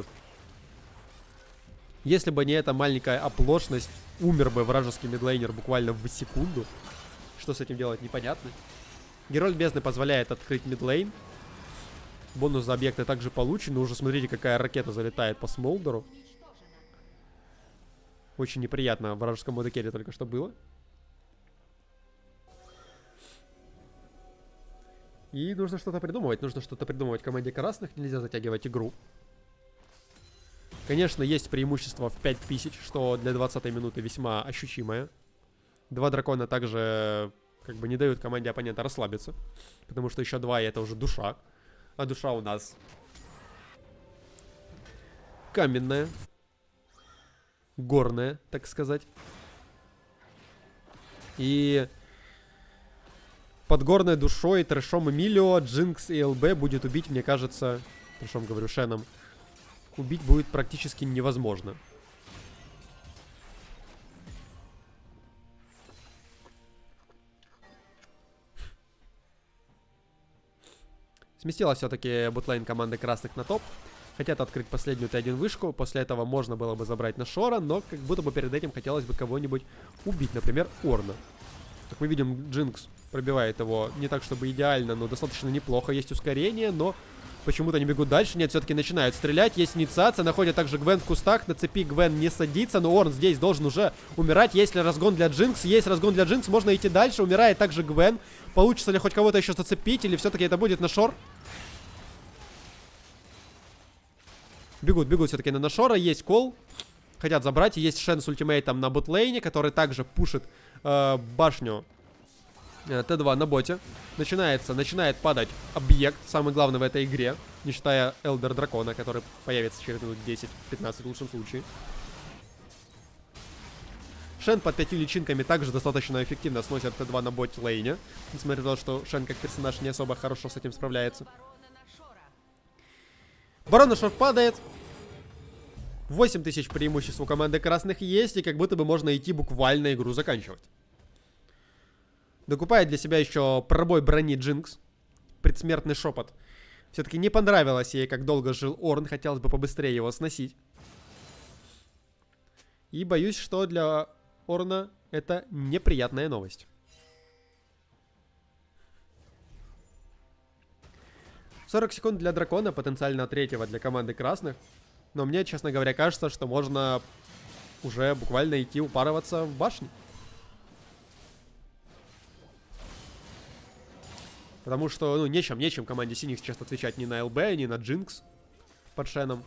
если бы не эта маленькая оплошность, умер бы вражеский мидлейнер буквально в секунду. Что с этим делать, непонятно. Герольд Бездны позволяет открыть мидлейн. Бонус за объекты также получен. Но уже смотрите, какая ракета залетает по Смолдеру. Очень неприятно в вражеском модекере только что было. И нужно что-то придумывать. Нужно что-то придумывать команде красных. Нельзя затягивать игру. Конечно, есть преимущество в 5000, что для 20-й минуты весьма ощутимое. 2 дракона также как бы не дают команде оппонента расслабиться. Потому что еще 2, и это уже душа. А душа у нас каменная. Горная, так сказать. И под горной душой, трэшом Эмилио, Джинкс и ЛБ будет убить, мне кажется, трэшом говорю, Шеном, убить будет практически невозможно. Сместила все-таки ботлейн команды красных на топ. Хотят открыть последнюю Т1 вышку. После этого можно было бы забрать Нашора, но как будто бы перед этим хотелось бы кого-нибудь убить. Например, Орна. Как мы видим, Джинкс пробивает его не так, чтобы идеально, но достаточно неплохо. Есть ускорение, но почему-то не бегут дальше. Нет, все-таки начинают стрелять. Есть инициация. Находят также Гвен в кустах. На цепи Гвен не садится, но Орн здесь должен уже умирать. Есть ли разгон для Джинкс? Есть разгон для Джинкс. Можно идти дальше. Умирает также Гвен. Получится ли хоть кого-то еще зацепить? Или все-таки это будет Нашор? Бегут все-таки на Нашора. Есть кол. Хотят забрать. Есть Шен с ультимейтом на ботлейне, который также пушит башню Т2 на боте. Начинает падать объект. Самый главный в этой игре. Не считая Элдер Дракона, который появится через минут 10-15 в лучшем случае. Шен под 5 личинками также достаточно эффективно сносит Т2 на ботлейне. Несмотря на то, что Шен как персонаж не особо хорошо с этим справляется. Барон Нашор падает. 8000 преимуществ у команды красных есть, и как будто бы можно идти буквально игру заканчивать. Докупает для себя еще пробой брони Джинкс. Предсмертный шепот. Все-таки не понравилось ей, как долго жил Орн. Хотелось бы побыстрее его сносить. И боюсь, что для Орна это неприятная новость. 40 секунд для дракона, потенциально 3-го для команды красных. Но мне, честно говоря, кажется, что можно уже буквально идти упарываться в башне. Потому что, ну, нечем команде синих сейчас отвечать ни на ЛБ, ни на Джинкс под Шеном.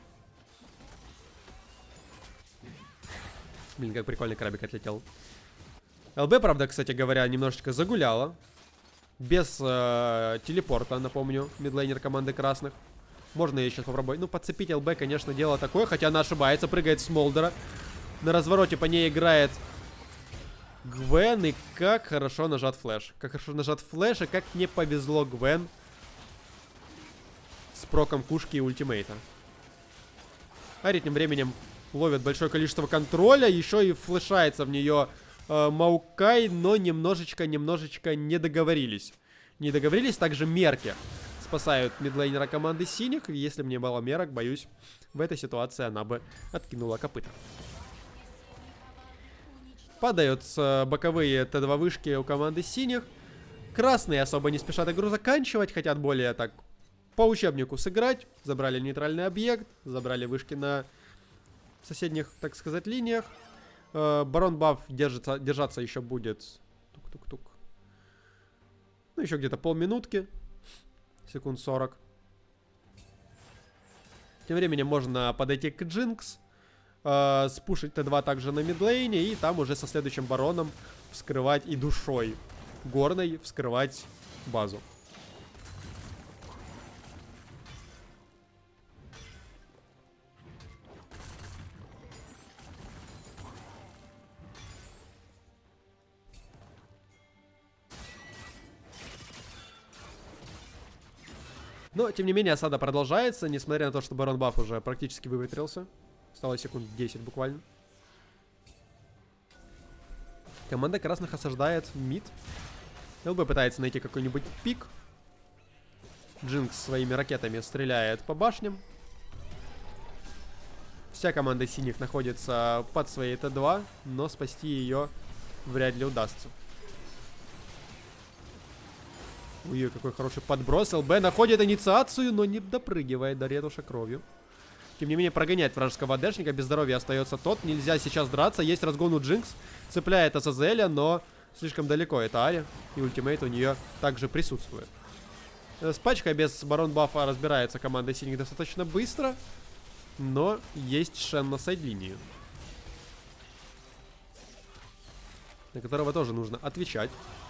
Блин, как прикольный крабик отлетел. ЛБ, правда, кстати говоря, немножечко загуляла. Без телепорта, напомню, мидлейнер команды красных. Можно ее сейчас попробовать. Ну, подцепить ЛБ, конечно, дело такое. Хотя она ошибается, прыгает с Молдера. На развороте по ней играет Гвен. И как хорошо нажат флеш. Как хорошо нажат флеш, и как не повезло Гвен с проком кушки и ультимейта. Ари тем временем ловит большое количество контроля. Еще и флешается в нее Маукай, но немножечко не договорились. Не договорились. Также мерки спасают мидлейнера команды синих. Если бы не было мерок, боюсь, в этой ситуации она бы откинула копыта. Падают боковые Т2 вышки у команды синих. Красные особо не спешат игру заканчивать. Хотят более так по учебнику сыграть. Забрали нейтральный объект. Забрали вышки на соседних, так сказать, линиях. Барон баф держаться еще будет. Тук-тук-тук. Ну, еще где-то полминутки. Секунд 40. Тем временем можно подойти к Джинкс. Спушить Т2 также на мидлейне. И там уже со следующим бароном вскрывать и душой горной вскрывать базу. Но, тем не менее, осада продолжается, несмотря на то, что барон баф уже практически выветрился. Осталось секунд 10 буквально. Команда красных осаждает мид. ЛБ пытается найти какой-нибудь пик. Джинкс своими ракетами стреляет по башням. Вся команда синих находится под своей Т2, но спасти ее вряд ли удастся. Ой, какой хороший подброс. ЛБ находит инициацию, но не допрыгивает до ретуши кровью. Тем не менее, прогоняет вражеского АДшника. Без здоровья остается тот. Нельзя сейчас драться. Есть разгон у Джинкс. Цепляет Азазеля, но слишком далеко. Это Ари. И ультимейт у нее также присутствует. С пачкой без барон бафа разбирается команда синих достаточно быстро. Но есть Шен на сайд-линии, на которого тоже нужно отвечать.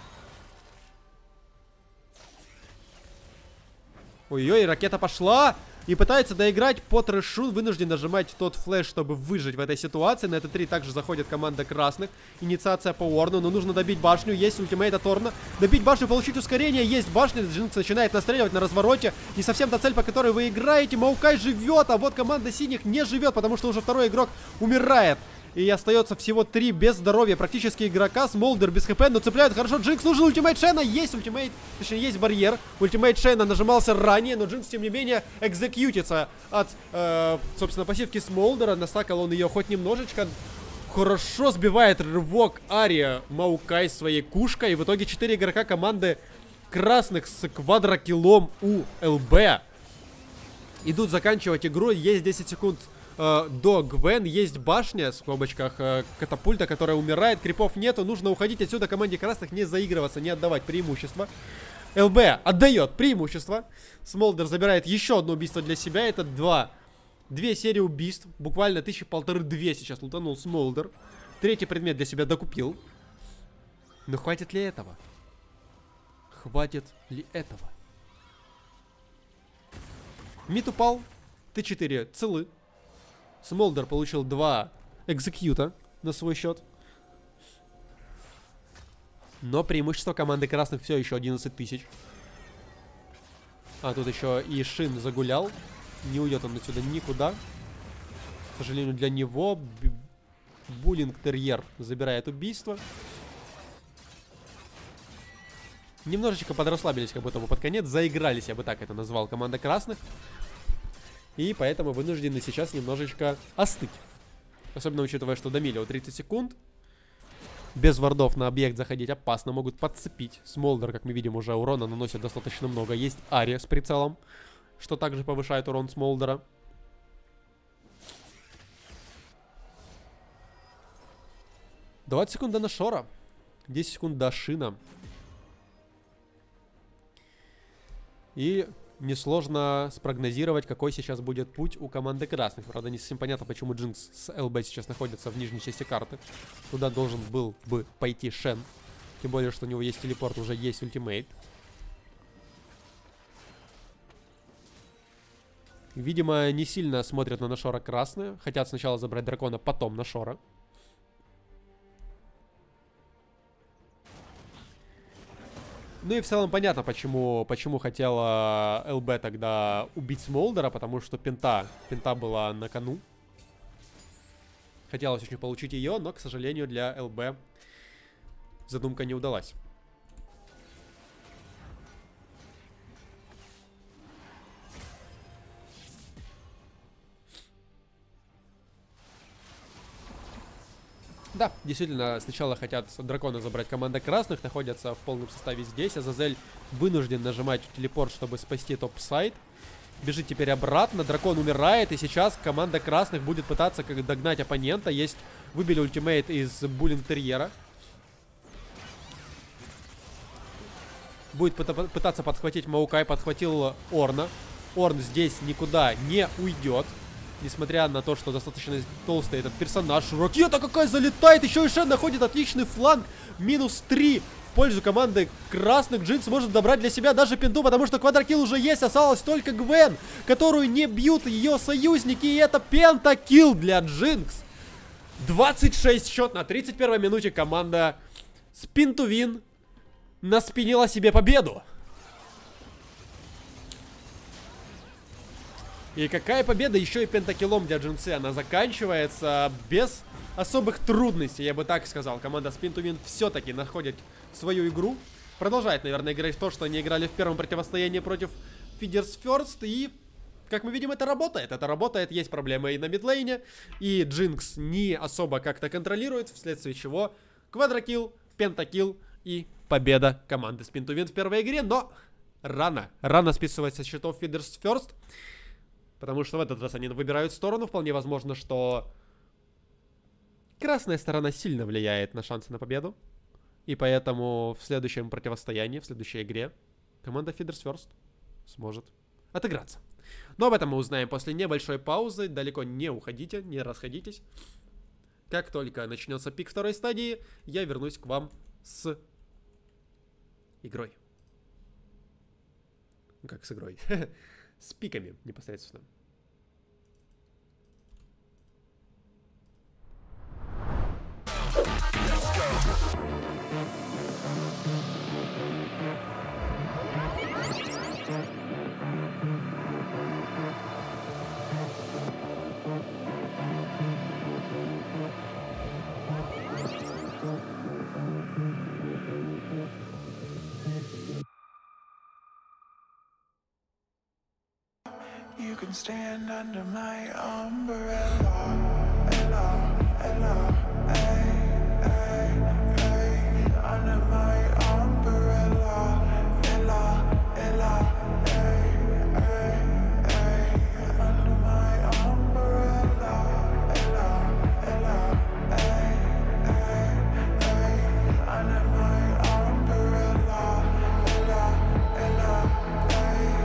Ой-ой, ракета пошла! И пытается доиграть по трэшу. Вынужден нажимать тот флеш, чтобы выжить в этой ситуации. На Т3 также заходит команда красных. Инициация по Орну. Но нужно добить башню. Есть ультимейт от Орна. Добить башню, получить ускорение. Есть башня. Джинкс начинает настреливать на развороте. Не совсем та цель, по которой вы играете. Маукай живет, а вот команда синих не живет, потому что уже второй игрок умирает. И остается всего 3 без здоровья практически игрока. Смолдер без хп, но цепляют хорошо. Джинкс, нужен ультимейт Шена. Есть ультимейт, точнее есть барьер. Ультимейт Шена нажимался ранее, но Джинкс тем не менее экзекьютится от, собственно, пассивки Смолдера. Настакал он ее хоть немножечко. Хорошо сбивает рывок Ария Маукай своей кушкой. И в итоге 4 игрока команды красных с квадрокиллом у ЛБ идут заканчивать игру. Есть 10 секунд до Гвен, есть башня, в скобочках, катапульта, которая умирает, крипов нету, нужно уходить отсюда команде красных, не заигрываться, не отдавать преимущество. ЛБ отдает преимущество, Смолдер забирает еще одно убийство для себя, это две серии убийств, буквально 1500-2 сейчас лутанул Смолдер, третий предмет для себя докупил, но хватит ли этого? Хватит ли этого? Мид упал, Т4 целы. Смолдер получил 2 экзекьюта на свой счет. Но преимущество команды красных все еще 11 тысяч. А тут еще и Шин загулял. Не уйдет он отсюда никуда. К сожалению, для него Буллинг-терьер забирает убийство. Немножечко подрасслабились, как будто бы под конец. Заигрались, я бы так это назвал, команда красных. И поэтому вынуждены сейчас немножечко остыть. Особенно учитывая, что до Милио 30 секунд. Без вардов на объект заходить опасно. Могут подцепить. Смолдер, как мы видим, уже урона наносит достаточно много. Есть Ария с прицелом, что также повышает урон Смолдера. «20 секунд до Нашора. 10 секунд до Шина. И несложно спрогнозировать, какой сейчас будет путь у команды красных. Правда, не совсем понятно, почему Джинкс с ЛБ сейчас находится в нижней части карты. Туда должен был бы пойти Шен. Тем более, что у него есть телепорт, уже есть ультимейт. Видимо, не сильно смотрят на Нашора красные. Хотят сначала забрать дракона, потом Нашора. Ну и в целом понятно, почему хотела ЛБ тогда убить Смолдера, потому что пента была на кону. Хотелось очень получить ее, но, к сожалению, для ЛБ задумка не удалась. Да, действительно, сначала хотят дракона забрать команда красных, находятся в полном составе здесь. Азазель вынужден нажимать телепорт, чтобы спасти топ-сайд. Бежит теперь обратно, дракон умирает, и сейчас команда красных будет пытаться как догнать оппонента. Есть, выбили ультимейт из Буллинг-терьера. Будет пытаться подхватить Маукай, подхватил Орна. Орн здесь никуда не уйдет. Несмотря на то, что достаточно толстый этот персонаж. Ракета какая залетает. Еще и Шен находит отличный фланг. -3 в пользу команды красных. Джинкс может добрать для себя даже пинту, потому что квадрокилл уже есть. Осталась только Гвен, которую не бьют ее союзники. И это пентакилл для Джинкс. 26 счет на 31-й минуте. Команда Спинтувин наспинила себе победу. И какая победа, еще и пентакиллом для Джинксы. Она заканчивается без особых трудностей, я бы так сказал. Команда Spin2Win все-таки находит свою игру. Продолжает, наверное, играть в то, что они играли в первом противостоянии против Feeders First. И, как мы видим, это работает. Это работает, есть проблемы и на мидлейне. И Джинкс не особо как-то контролирует, вследствие чего квадрокилл, пентакилл и победа команды Spin to Win в первой игре, но рано списывать со счетов Feeders First, потому что в этот раз они выбирают сторону. Вполне возможно, что красная сторона сильно влияет на шансы на победу, и поэтому в следующем противостоянии, в следующей игре команда Feeders First сможет отыграться. Но об этом мы узнаем после небольшой паузы. Далеко не уходите, не расходитесь. Как только начнется пик второй стадии, я вернусь к вам с игрой. Как с игрой? С пиками непосредственно. You can stand under my umbrella, ella, ella, ay, ay, ay. Under my umbrella, ella, ella, ay, ay, ay. Under my umbrella, ella, ella, ay, ay, ay. Under my umbrella, ella, ella, ay, ay.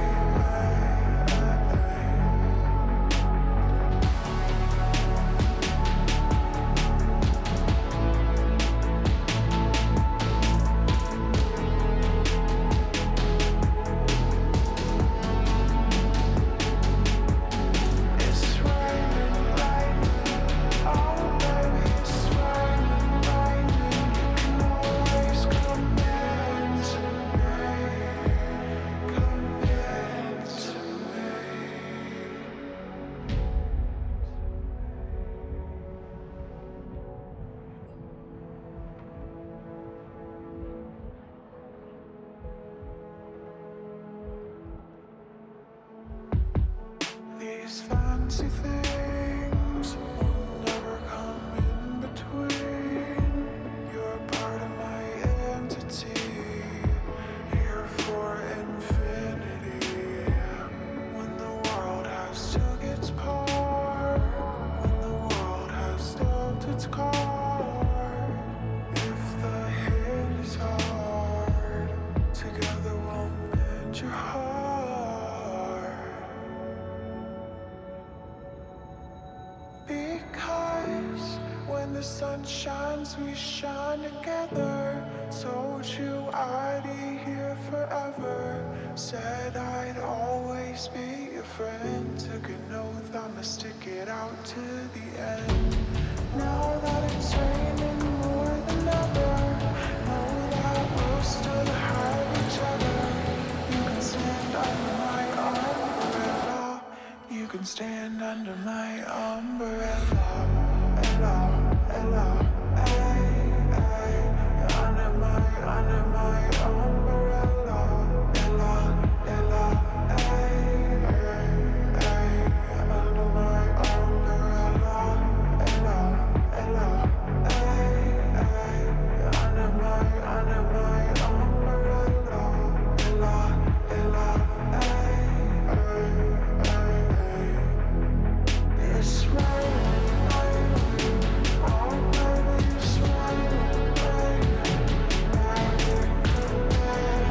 These fancy things will never come in between. You're part of my entity, here for infinity. When the world has took its part, when the world has dealt its card, if the hand is hard, together we'll mend your heart. Because when the sun shines, we shine together. Told you I'd be here forever. Said I'd always be your friend. Took an oath I'ma stick it out to the end. Now that it's raining more than ever, know that we'll still have each other. You can stand under my umbrella. You can stand under my umbrella. Ella, ella, ay, ay. Under my umbrella. Ella, ella, ay, ay, ay. Under my umbrella. Ella, ella, ay, ay. Under my umbrella. Ella, ella, ay, ay, ay. It's raining, oh baby, it's raining, raining.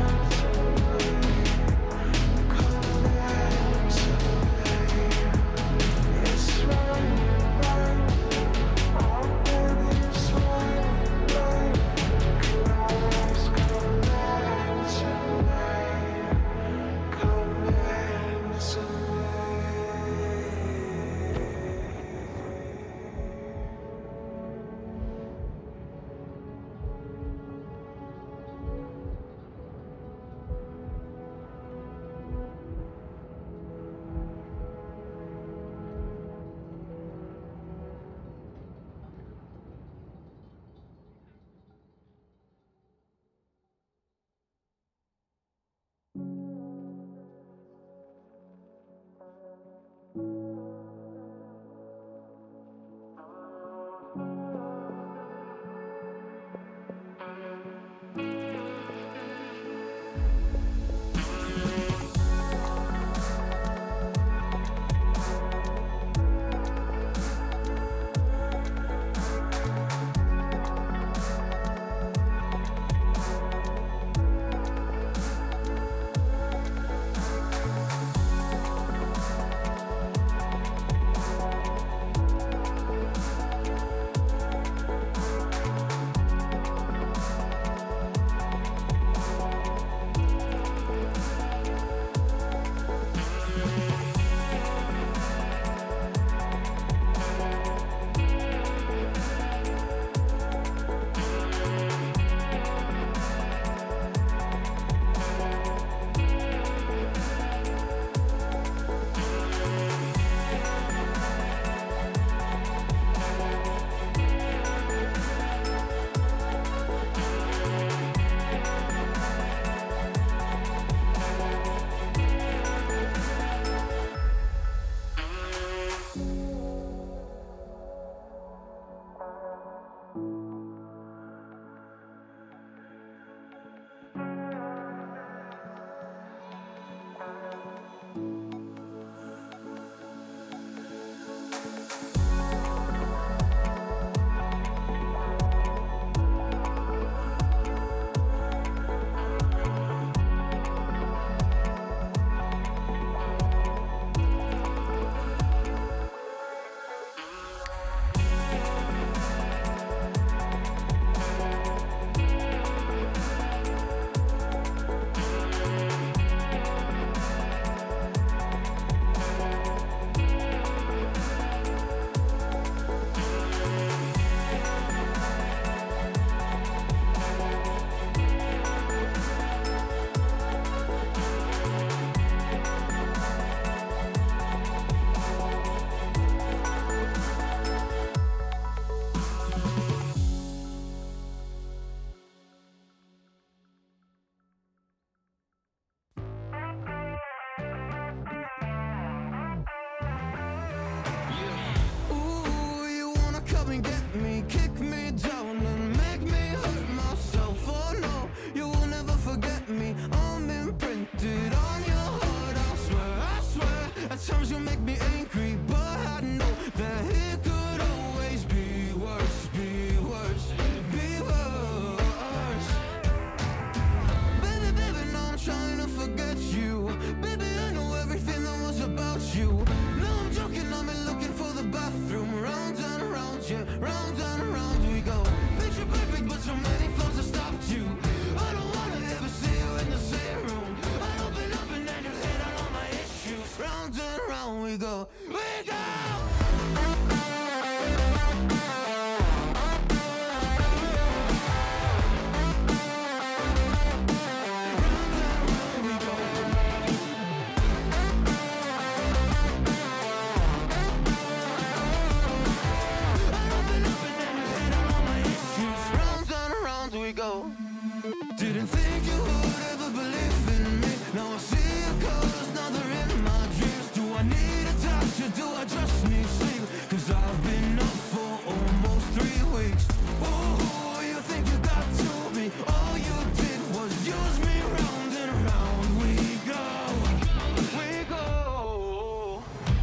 Round and around we go. Didn't think you would ever believe in me. Now I see your colors, now they're in my dreams. Do I need a touch or do I just need sleep? Cause I've been up for almost 3 weeks. Oh, you think you got to me? All you did was use me. Round and around we go. We go.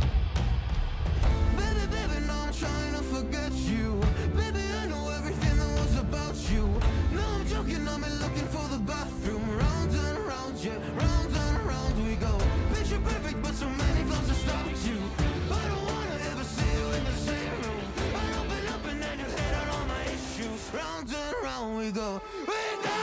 Baby, baby, now I'm trying to forget you. Baby, I know everything that was about you. No, I'm joking, I'm looking for the bathroom. Round and around, yeah, round and around we go. Picture perfect, but so many flaws to stop you. I don't wanna ever see you in the same room. I open up and then you head out all my issues. Round and around we go. We go.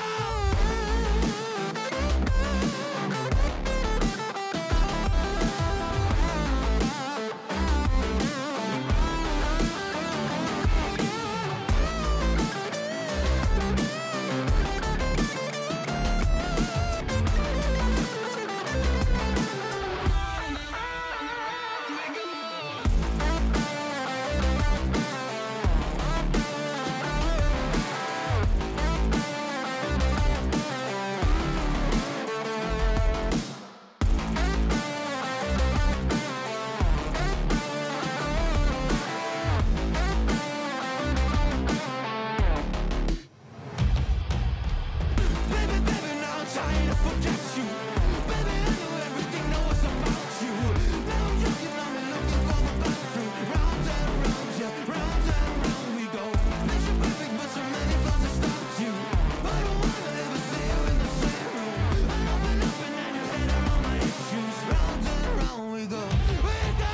Baby, baby, now I'm trying to forget you. Baby, I know everything that was about you. Now I'm joking, I'm looking for the bathroom. Round and round, yeah, round and round we go. Picture perfect, but so many flaws to stop you. I don't wanna ever see you in the same room. I open up and then you head out all my issues. Round and round we go. We go.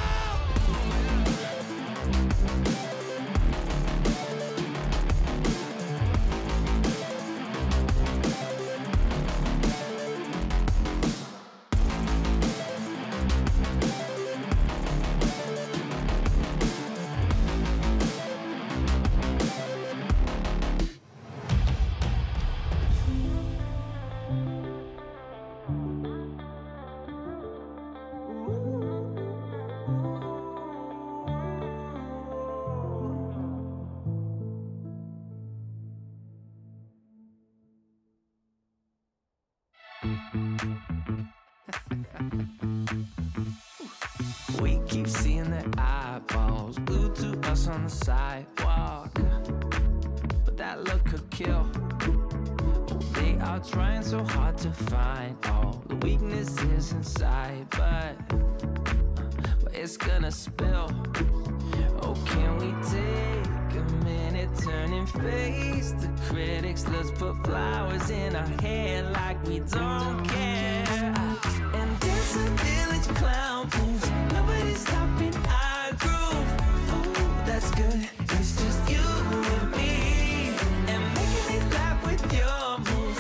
We keep seeing their eyeballs glued to us on the sidewalk, but that look could kill. Oh, they are trying so hard to find all the weaknesses inside, but it's gonna spill. Oh, can we take a minute, turn and face the critics? Let's put flowers in our hair like we don't care. And dance a village clown moves. Nobody's stopping our groove. Oh, that's good. It's just you and me. And making me laugh with your moves.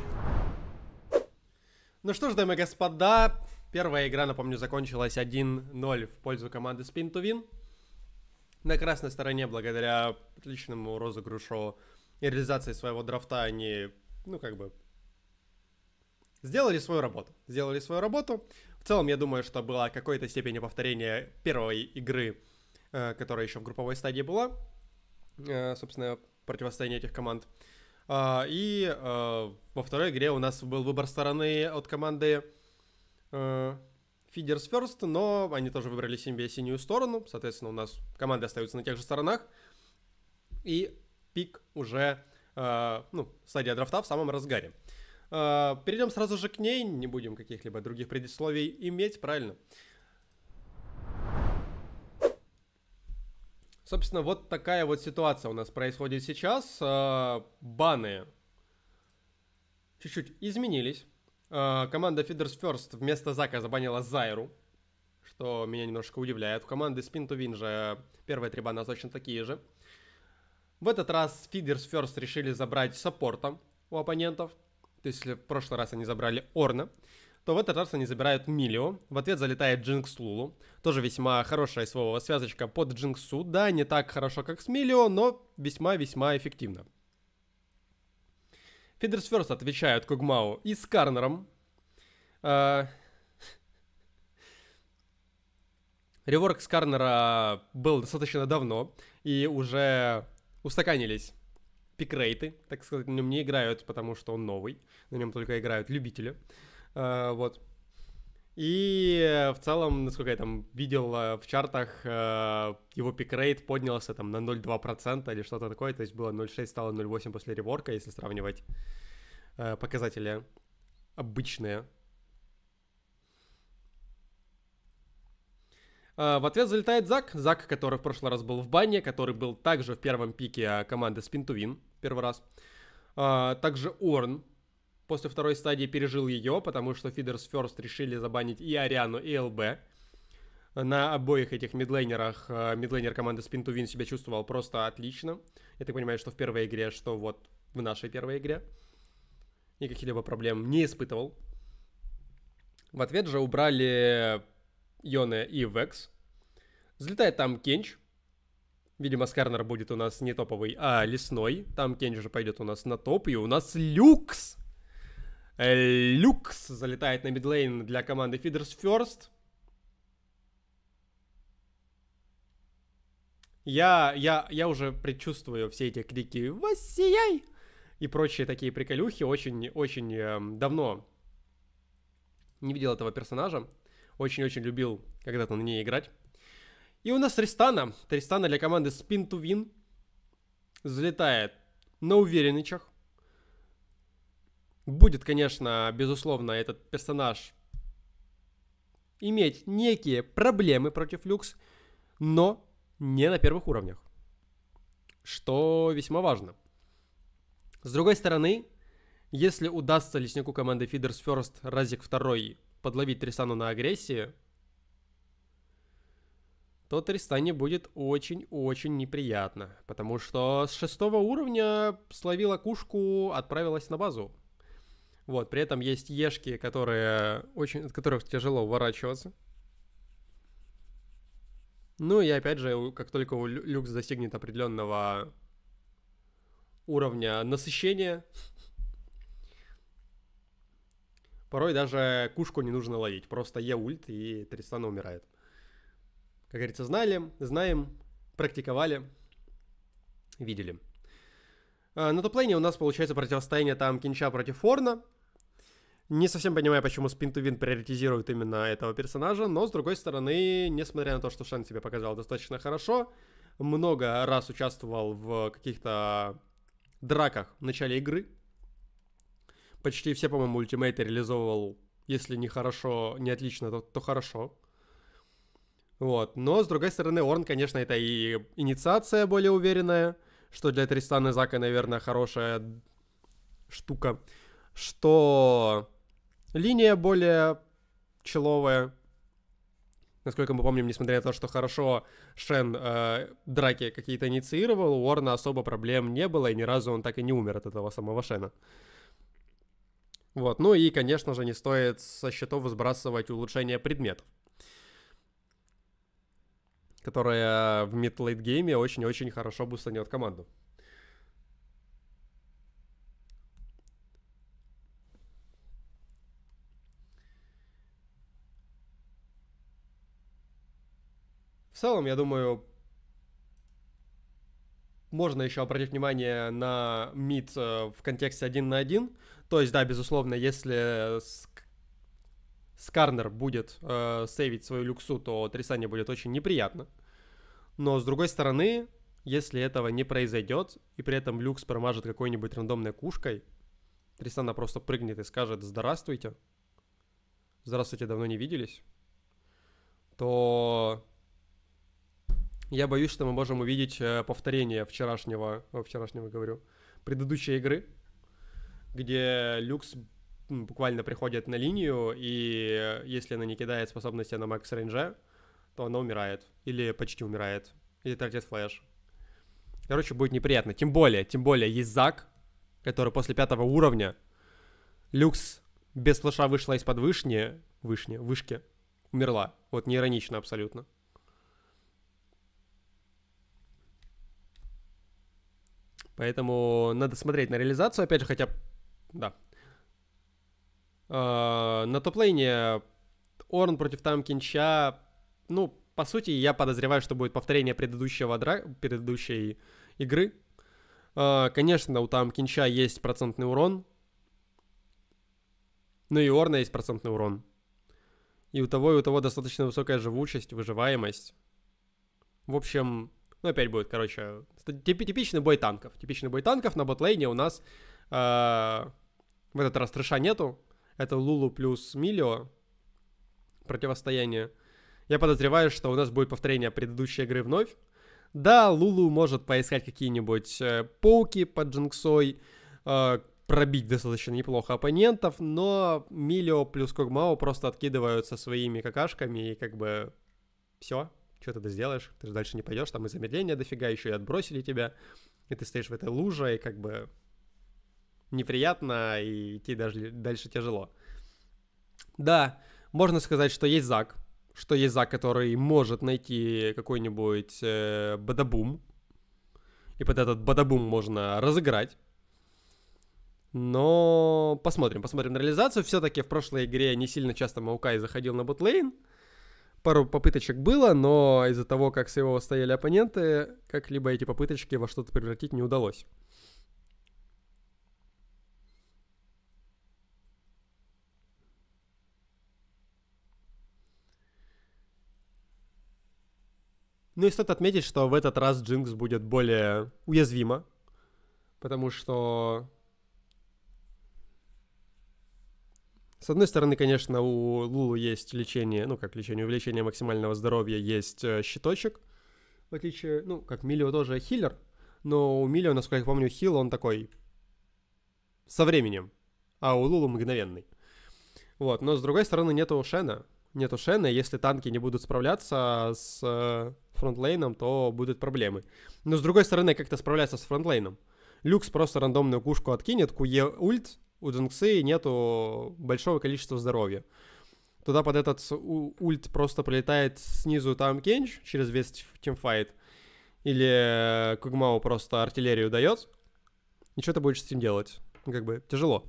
Ну что ж, дамы и господа, первая игра, напомню, закончилась 1-0 в пользу команды Spin to Win. На красной стороне, благодаря отличному розыгрышу и реализации своего драфта, они, ну, как бы, сделали свою работу. В целом, я думаю, что было какой-то степени повторение первой игры, которая еще в групповой стадии была. Собственно, противостояние этих команд. И во второй игре у нас был выбор стороны от команды Feeders First, но они тоже выбрали себе синюю сторону. Соответственно, у нас команды остаются на тех же сторонах. И пик уже, стадия драфта в самом разгаре. Перейдем сразу же к ней, не будем каких-либо других предисловий иметь, правильно? Собственно, вот такая вот ситуация у нас происходит сейчас. Баны чуть-чуть изменились. Команда Feeders First вместо Зака забанила Зайру, что меня немножко удивляет. У команды Spin to Win же первые 3 бана точно такие же. В этот раз Feeders First решили забрать саппорта у оппонентов. То есть в прошлый раз они забрали Орна. то в этот раз они забирают Милио. В ответ залетает Джинкс Лулу. Тоже весьма хорошая своего связочка под Джинксу. Да, не так хорошо, как с Милио, но весьма-весьма эффективно. Feeders First отвечают Ког'Мау и с Карнером. Реворк с Карнера был достаточно давно, и уже устаканились пикрейты, так сказать, на нем не играют, потому что он новый, на нем только играют любители, вот. И в целом, насколько я там видел в чартах, его пикрейт поднялся там на 0,2% или что-то такое, то есть было 0,6, стало 0,8 после реворка, если сравнивать показатели обычные. В ответ залетает Зак. Зак, который в прошлый раз был в бане, который был также в первом пике команды Spin to Win, первый раз. Также Орн после второй стадии пережил ее, потому что Feeders First решили забанить и Ариану, и ЛБ. На обоих этих мидлейнерах мидлейнер команды Spin to Win себя чувствовал просто отлично. Я так понимаю, что в первой игре, что вот в нашей первой игре. И каких-либо проблем не испытывал. В ответ же убрали Йоне и Векс. Взлетает там Кенч. Видимо, Скарнер будет у нас не топовый, а лесной. Там Кенч же пойдет у нас на топ. И у нас Люкс. Люкс залетает на мидлейн для команды Feeders First. Я уже предчувствую все эти крики «Воссияй!» и прочие такие приколюхи. Очень давно не видел этого персонажа. Очень-очень любил когда-то на ней играть. И у нас Тристана. Тристана для команды Spin to Win. Залетает на уверенничах. Будет, конечно, безусловно, этот персонаж иметь некие проблемы против Люкс, но не на первых уровнях. Что весьма важно. С другой стороны, если удастся леснику команды Feeders First разик 2 подловить Тристану на агрессии, то Тристане будет очень-очень неприятно. Потому что с 6 уровня словила кушку, отправилась на базу. Вот, при этом есть ешки, от которых тяжело уворачиваться. Ну и опять же, как только Люкс достигнет определенного уровня насыщения, порой даже кушку не нужно ловить. Просто ульт, и Тристана умирает. Как говорится, знаем, практиковали, видели. На топ-лейне у нас получается противостояние там Кенча против Орна. Не совсем понимаю, почему Spin to Win приоритизирует именно этого персонажа, но с другой стороны, несмотря на то, что Шен себя показал достаточно хорошо, много раз участвовал в каких-то драках в начале игры. Почти все, по-моему, ультимейты реализовывал, если не хорошо, не отлично, то хорошо. Вот. Но, с другой стороны, Орн, конечно, это и инициация более уверенная, что для Тристана и Зака, наверное, хорошая штука. Что линия более человая. Насколько мы помним, несмотря на то, что хорошо Шен драки какие-то инициировал, у Орна особо проблем не было, и ни разу он так и не умер от этого самого Шена. Вот. Ну и, конечно же, не стоит со счетов сбрасывать улучшение предметов, которое в мид-лейт гейме очень-очень хорошо бустанет команду. В целом, я думаю, можно еще обратить внимание на мид в контексте 1 на 1. То есть, да, безусловно, если Скарнер будет сейвить свою люксу, то Трисане будет очень неприятно. Но, с другой стороны, если этого не произойдет, и при этом люкс промажет какой-нибудь рандомной кушкой, Трисана просто прыгнет и скажет «Здравствуйте». «Здравствуйте, давно не виделись», то я боюсь, что мы можем увидеть повторение предыдущей игры, где люкс буквально приходит на линию, и если она не кидает способности на макс рейнже, то она умирает, или почти умирает, или тратит флэш. Короче, будет неприятно. Тем более есть Зак, который после 5 уровня, люкс без флеша вышла из-под вышки, умерла. Вот не иронично абсолютно. Поэтому надо смотреть на реализацию, опять же, хотя... Да. На топ-лейне Орн против там Кинча, ну, по сути, я подозреваю, что будет повторение предыдущей игры. Конечно, у там Кинча есть процентный урон, но и у Орна есть процентный урон. И у того достаточно высокая живучесть, выживаемость. В общем, ну, опять будет, короче, типичный бой танков. Типичный бой танков на ботлейне у нас в этот раз трэша нету. Это Лулу плюс Милио. Противостояние. Я подозреваю, что у нас будет повторение предыдущей игры вновь. Да, Лулу может поискать какие-нибудь поуки под Джинксой, пробить достаточно неплохо оппонентов, но Милио плюс Когмао просто откидываются своими какашками и как бы все, что ты тогда сделаешь? Ты же дальше не пойдешь, там и замедления дофига, еще и отбросили тебя, и ты стоишь в этой луже, и как бы неприятно, и идти даже дальше тяжело. Да, можно сказать, что есть Зак, который может найти какой-нибудь бадабум, и под этот бадабум можно разыграть. Но посмотрим на реализацию. Все-таки в прошлой игре не сильно часто Маукай заходил на ботлейн. Пару попыточек было, но из-за того, как с его стояли оппоненты, как-либо эти попыточки во что-то превратить не удалось. Ну и стоит отметить, что в этот раз Джинкс будет более уязвима, потому что, с одной стороны, конечно, у Лулу есть лечение, ну как лечение, увеличение максимального здоровья, есть щиточек, в отличие, ну как Милио тоже хилер, но у Милио, насколько я помню, хил он такой со временем, а у Лулу мгновенный. Вот, но с другой стороны нету Шена, если танки не будут справляться с фронтлейном, то будут проблемы. Но с другой стороны, как-то справляться с фронтлейном. Люкс просто рандомную кушку откинет, Куе ульт, у Джинксы нету большого количества здоровья. Туда под этот ульт просто прилетает снизу там Кенч через весь тимфайт. Или Когмао просто артиллерию дает. И что ты будешь с этим делать? Как бы тяжело.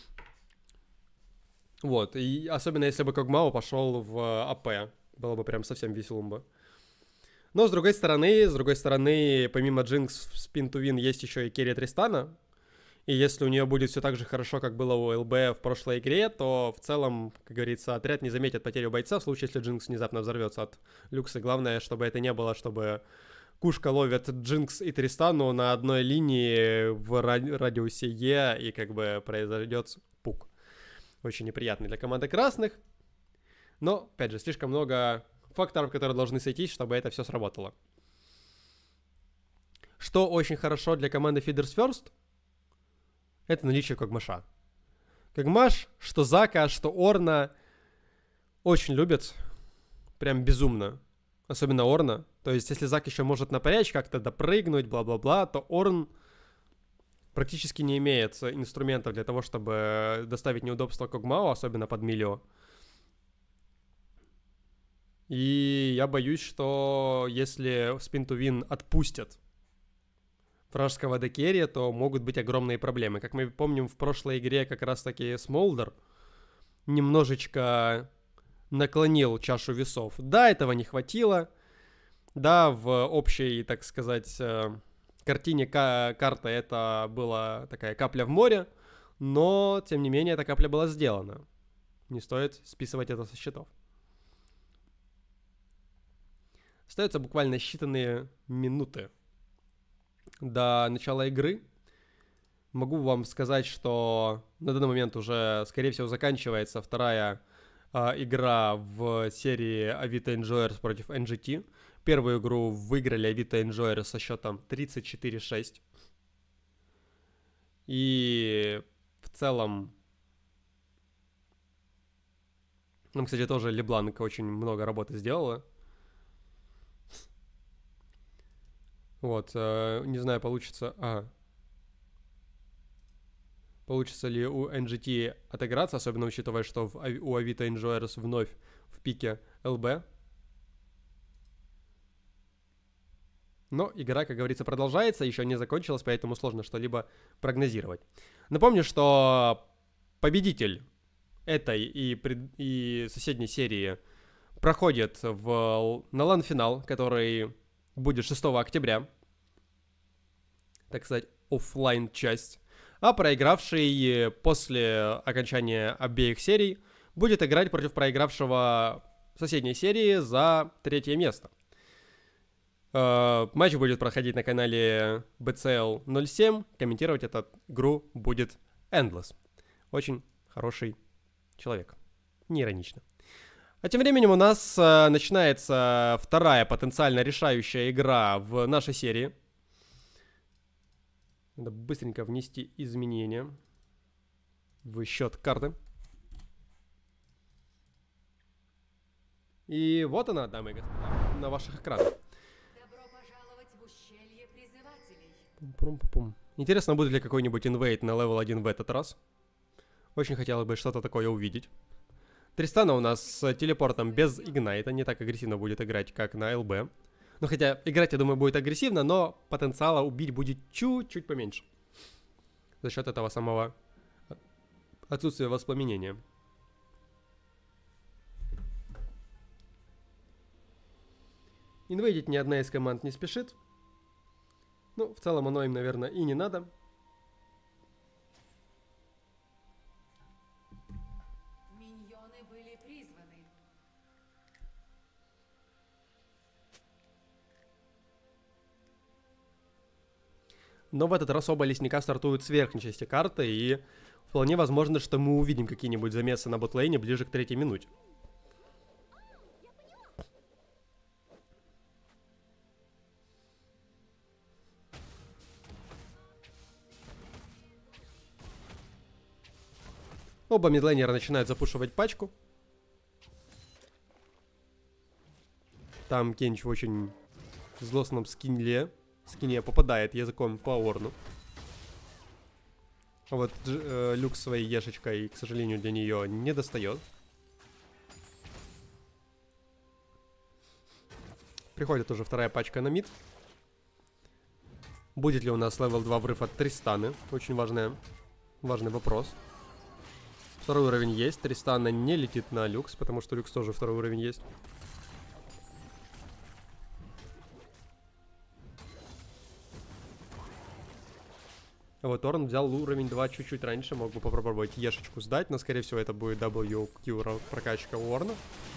Вот, и особенно если бы Когмао пошел в АП, было бы прям совсем веселумба. Но с другой стороны, помимо Джинкс в Spin to Win есть еще и керри Тристана. И если у нее будет все так же хорошо, как было у ЛБ в прошлой игре, то в целом, как говорится, отряд не заметит потерю бойца в случае, если Джинкс внезапно взорвется от Люкса. Главное, чтобы это не было, чтобы кушка ловит Джинкс и Тристану на одной линии в радиусе Е, и как бы произойдет пук. Очень неприятный для команды красных. Но, опять же, слишком много факторов, которые должны сойтись, чтобы это все сработало. Что очень хорошо для команды Feeders First, это наличие Когмаша. Когмаш, что Зака, что Орна очень любят. Прям безумно. Особенно Орна. То есть, если Зак еще может напрячь, как-то допрыгнуть, бла-бла-бла, то Орн практически не имеет инструментов для того, чтобы доставить неудобства Когмао, особенно под Милио. И я боюсь, что если Spin to Win отпустят вражеского декерри, то могут быть огромные проблемы. Как мы помним, в прошлой игре как раз-таки Смолдер немножечко наклонил чашу весов. Да, этого не хватило. Да, в общей, так сказать, картине карты это была такая капля в море, но, тем не менее, эта капля была сделана. Не стоит списывать это со счетов. Остается буквально считанные минуты до начала игры. Могу вам сказать, что на данный момент уже, скорее всего, заканчивается вторая игра в серии Авито Enjoyers против NGT. Первую игру выиграли Авито Enjoyers со счетом 34-6. И в целом... Нам, кстати, тоже Лебланк очень много работы сделала. Вот, не знаю, получится... Получится ли у NGT отыграться, особенно учитывая, что у Авито Enjoyers вновь в пике ЛБ. Но игра, как говорится, продолжается, еще не закончилась, поэтому сложно что-либо прогнозировать. Напомню, что победитель этой и соседней серии проходит на LAN-финал, который будет 6 октября. Так сказать, оффлайн часть. А проигравший после окончания обеих серий будет играть против проигравшего соседней серии за 3-е место. Матч будет проходить на канале BCL 07. Комментировать эту игру будет Endless. Очень хороший человек. Не иронично. А тем временем у нас начинается вторая потенциально решающая игра в нашей серии. Надо быстренько внести изменения в счет карты. И вот она, дамы и господа, на ваших экранах. Добро пожаловать в ущелье призывателей. Пум-пум-пум. Интересно, будет ли какой-нибудь инвейт на левел 1 в этот раз. Очень хотелось бы что-то такое увидеть. Тристана у нас с телепортом без игнайта, не так агрессивно будет играть, как на ЛБ. Ну, хотя играть, я думаю, будет агрессивно, но потенциала убить будет чуть-чуть поменьше. За счет этого самого отсутствия воспламенения. Инвейдить ни одна из команд не спешит. Ну, в целом оно им, наверное, и не надо. Миньоны были призваны. Но в этот раз оба лесника стартуют с верхней части карты, и вполне возможно, что мы увидим какие-нибудь замесы на ботлейне ближе к 3-й минуте. Оба мидлейнера начинают запушивать пачку. Там Кенч в очень злостном скине попадает языком по Орну. А вот Люкс своей ешечкой, к сожалению, для нее не достает. Приходит уже вторая пачка на мид. Будет ли у нас левел 2 врыв от Тристаны? Очень важный вопрос. Второй уровень есть. Тристана не летит на Люкс, потому что Люкс тоже второй уровень есть. А вот Орн взял уровень 2 чуть-чуть раньше. Мог бы попробовать ешечку сдать, но скорее всего это будет WQ прокачка у Орна.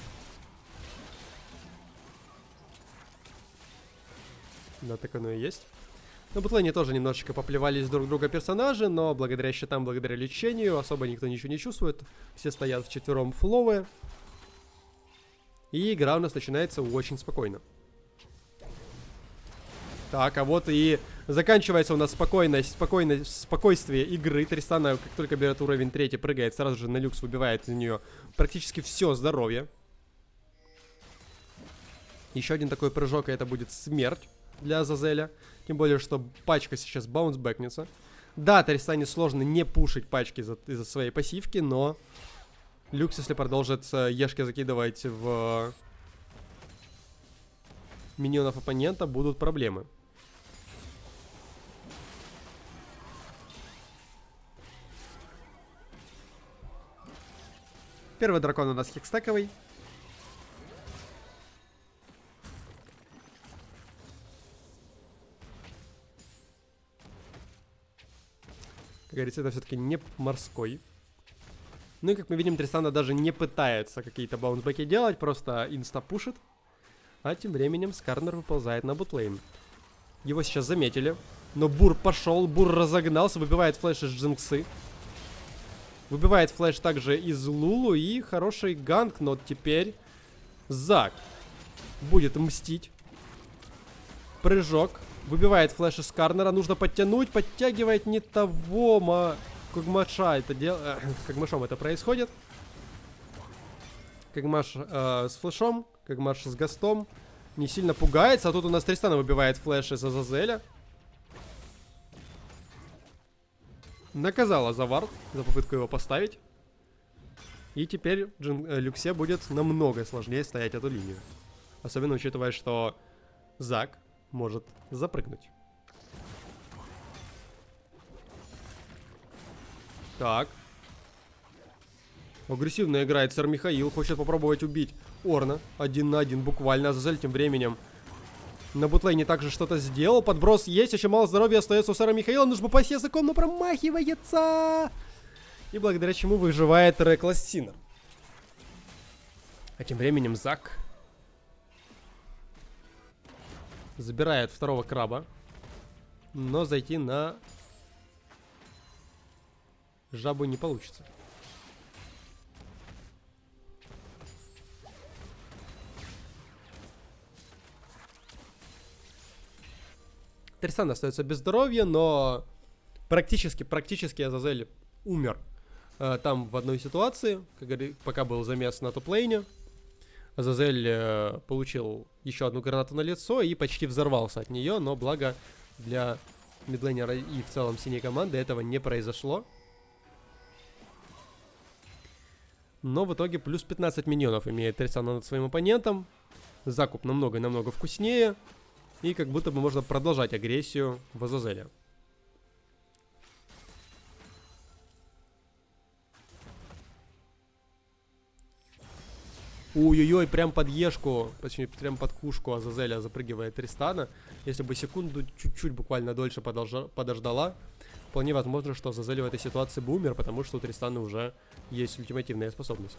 Да, так оно и есть. На ботлейне тоже немножечко поплевались друг друга персонажи, но благодаря щитам, благодаря лечению особо никто ничего не чувствует. Все стоят вчетвером фловы. И игра у нас начинается очень спокойно. Так, а вот и заканчивается у нас спокойствие игры. Тристана, как только берет уровень 3, прыгает, сразу же на Люкс выбивает из нее практически все здоровье. Еще один такой прыжок, и это будет смерть для Азазеля. Тем более, что пачка сейчас баунсбэкнется. Да, Тристане сложно не пушить пачки из-за своей пассивки, но Люкс, если продолжит ешки закидывать в миньонов оппонента, будут проблемы. Первый дракон у нас хикстековый. Как говорится, это все-таки не морской. Ну и как мы видим, Тристана даже не пытается какие-то баунсбеки делать, просто инста-пушит. А тем временем Скарнер выползает на ботлейн. Его сейчас заметили. Но Бур пошел, Бур разогнался, выбивает флеш из Джинксы. Выбивает флеш также из Лулу, и хороший ганк, но как Зак будет мстить. Прыжок. Выбивает флеш из Карнера. Нужно подтянуть. Подтягивает не того Когмаша. Это дело... Когмашом это происходит. Когмаш с флешом. Когмаш с гастом. Не сильно пугается. А тут у нас Тристана выбивает флеш из Азазеля. наказала за вард, за попытку его поставить. И теперь Люксе будет намного сложнее стоять эту линию. Особенно учитывая, что Зак может запрыгнуть. Так. Агрессивно играет сэр Михаил. Хочет попробовать убить Орна. 1 на 1 буквально. Азазель тем временем на бутлейне также что-то сделал. Подброс есть. Еще мало здоровья остается у сэра Михаила. Нужно попасть языком, но промахивается. И благодаря чему выживает Reckless Sinner. А тем временем Зак забирает второго краба. Но зайти на жабу не получится. Тристан остается без здоровья, но практически Азазель умер там в одной ситуации, пока был замес на топ-лейне. Азазель получил еще одну гранату на лицо и почти взорвался от нее, но благо для мидлейнера и в целом синей команды этого не произошло. Но в итоге плюс 15 миньонов имеет Тристан над своим оппонентом. Закуп намного вкуснее. И как будто бы можно продолжать агрессию в Азазеле. Ой-ой-ой, прям под ешку, точнее, прям под кушку Азазеля запрыгивает Тристана. Если бы секунду чуть-чуть буквально дольше подождала, вполне возможно, что Азазель в этой ситуации бы умер, потому что у Тристана уже есть ультимативная способность.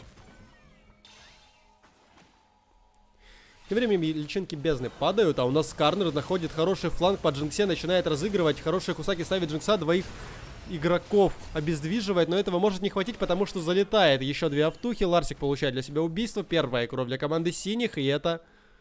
Тем временем личинки бездны падают, а у нас Скарнер находит хороший фланг по Джинксе, начинает разыгрывать. Хорошие кусаки ставит Джинкса, двоих игроков обездвиживает, но этого может не хватить, потому что залетает еще 2 автухи. Ларсик получает для себя убийство. Первая кровь для команды синих, и это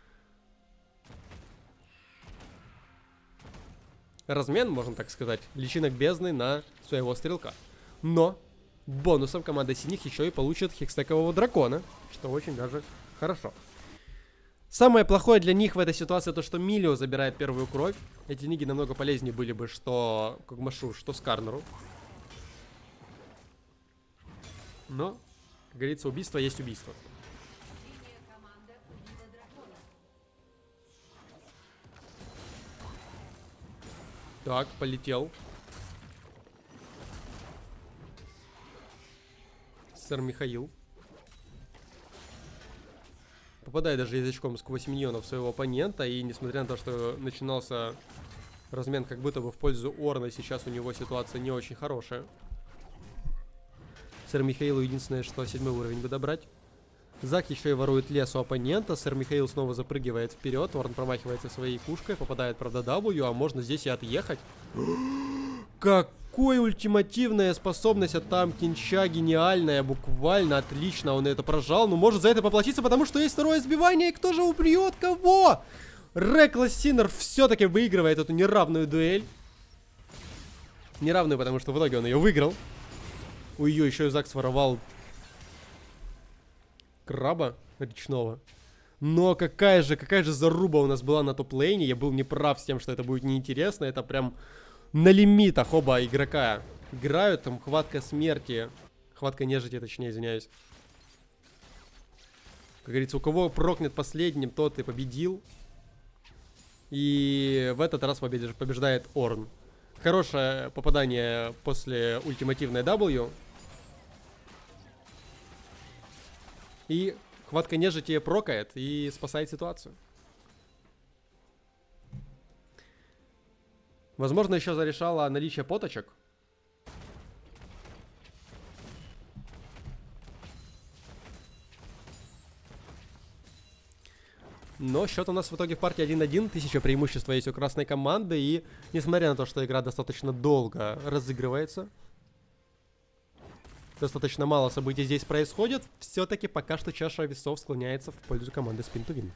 размен, можно так сказать, личинок бездны на своего стрелка. Но бонусом команда синих еще и получит хекстекового дракона, что очень даже хорошо. Самое плохое для них в этой ситуации то, что Милио забирает первую кровь. Эти ниги намного полезнее были бы что Когмашу, что Скарнеру. Но, как говорится, убийство есть убийство. Так, полетел. Сэр Михаил. Попадает даже язычком сквозь миньонов своего оппонента. И несмотря на то, что начинался размен как будто бы в пользу Орна, сейчас у него ситуация не очень хорошая. Сэр Михаилу единственное, что 7 уровень бы добрать. Зак еще и ворует лес у оппонента. Сэр Михаил снова запрыгивает вперед. Орн промахивается своей пушкой. Попадает, правда, W, а можно здесь и отъехать. Какой ультимативная способность от там Кинча, гениальная, буквально отлично он это прожал. Но может за это поплатиться, потому что есть второе сбивание. И кто же убьет кого? Reckless Sinner все-таки выигрывает эту неравную дуэль. Неравную, потому что в итоге он ее выиграл. У ее еще и Зак своровал краба речного. Но какая же заруба у нас была на топ-лейне. Я был неправ с тем, что это будет неинтересно. Это прям на лимитах оба игрока играют. Там хватка смерти. Хватка нежити, точнее, извиняюсь. Как говорится, у кого прокнет последним, тот и победил. И в этот раз побеждает Орн. Хорошее попадание после ультимативной W. И хватка нежити прокает и спасает ситуацию. Возможно, еще зарешало наличие поточек. Но счет у нас в итоге в партии 1-1. 1000 преимущества есть у красной команды. И несмотря на то, что игра достаточно долго разыгрывается, достаточно мало событий здесь происходит, все-таки пока что чаша весов склоняется в пользу команды Spin to Win.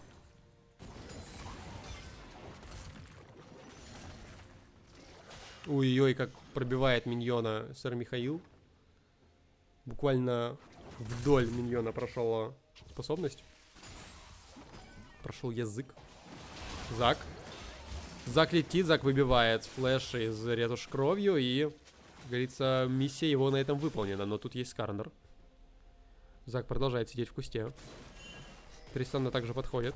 Ой-ой-ой, как пробивает миньона сэр Михаил. Буквально вдоль миньона прошла способность. Прошел язык. Зак. Зак летит, Зак выбивает флеш из ретушь кровью и говорится, миссия его на этом выполнена, но тут есть Скарнер. Зак продолжает сидеть в кусте. Тристана также подходит.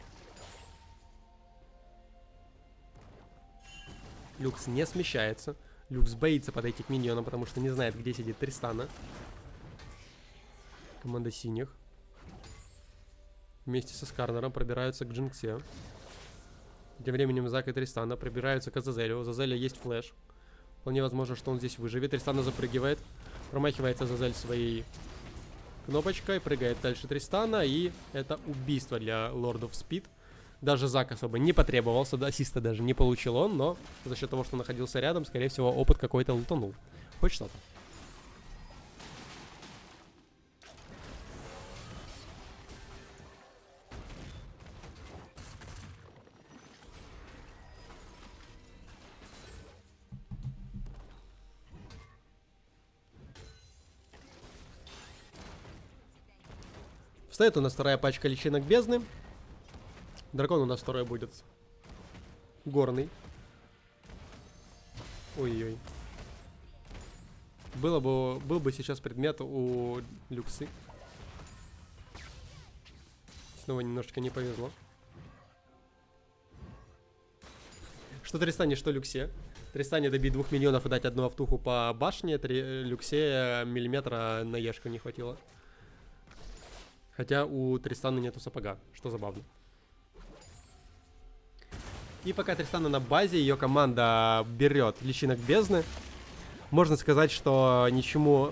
Люкс не смещается. Люкс боится подойти к миньонам, потому что не знает, где сидит Тристана. Команда синих вместе со Скарнером пробираются к Джинксе. Тем временем Зак и Тристана пробираются к Азазелю. У Азазеля есть флеш. Вполне возможно, что он здесь выживет. Тристана запрыгивает. Промахивается Азазель своей кнопочкой. Прыгает дальше Тристана. И это убийство для Lord of Speed. Даже Зак особо не потребовался. Ассиста даже не получил он. Но за счет того, что находился рядом, скорее всего, опыт какой-то лутанул. Хоть что-то. Встает у нас вторая пачка личинок бездны. Дракон у нас второй будет горный. Ой-ой. Был бы сейчас предмет у Люксы. Снова немножечко не повезло. Что Тристане, что Люксе. Тристане добить 2 миллионов и дать одну автуху по башне. Люксе миллиметра на ешку не хватило. Хотя у Тристана нету сапога, что забавно. И пока Тристана на базе, ее команда берет личинок бездны. Можно сказать, что ничему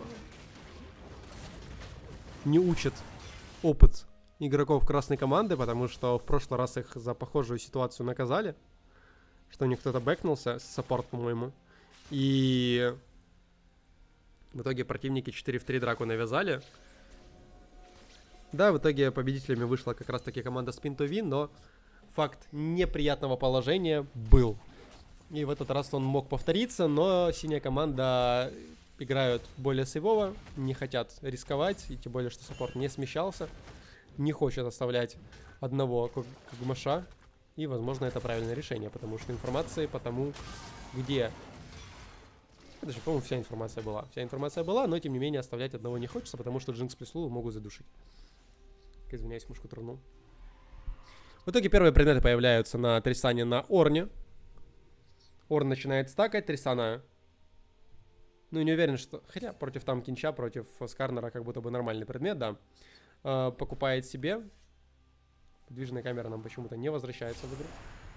не учит опыт игроков красной команды, потому что в прошлый раз их за похожую ситуацию наказали. Что у них кто-то бэкнулся, саппорт, по-моему. И в итоге противники 4 в 3 драку навязали. Да, в итоге победителями вышла как раз-таки команда Spin to Win, но факт неприятного положения был. И в этот раз он мог повториться, но синяя команда играют более сейвово, не хотят рисковать, и тем более, что саппорт не смещался, не хочет оставлять одного Кагмаша, и, возможно, это правильное решение, потому что информации по тому, где... Даже, по-моему, вся информация была, но, тем не менее, оставлять одного не хочется, потому что Джинкс плюс Лулу могут задушить. Извиняюсь, мушку тронул. В итоге первые предметы появляются на Тристане на Орне. Орн начинает стакать, Тристана... Ну, не уверен, что... Хотя против там Кинча, против Скарнера как будто бы нормальный предмет, да. Покупает себе. Подвижная камера нам почему-то не возвращается в игру.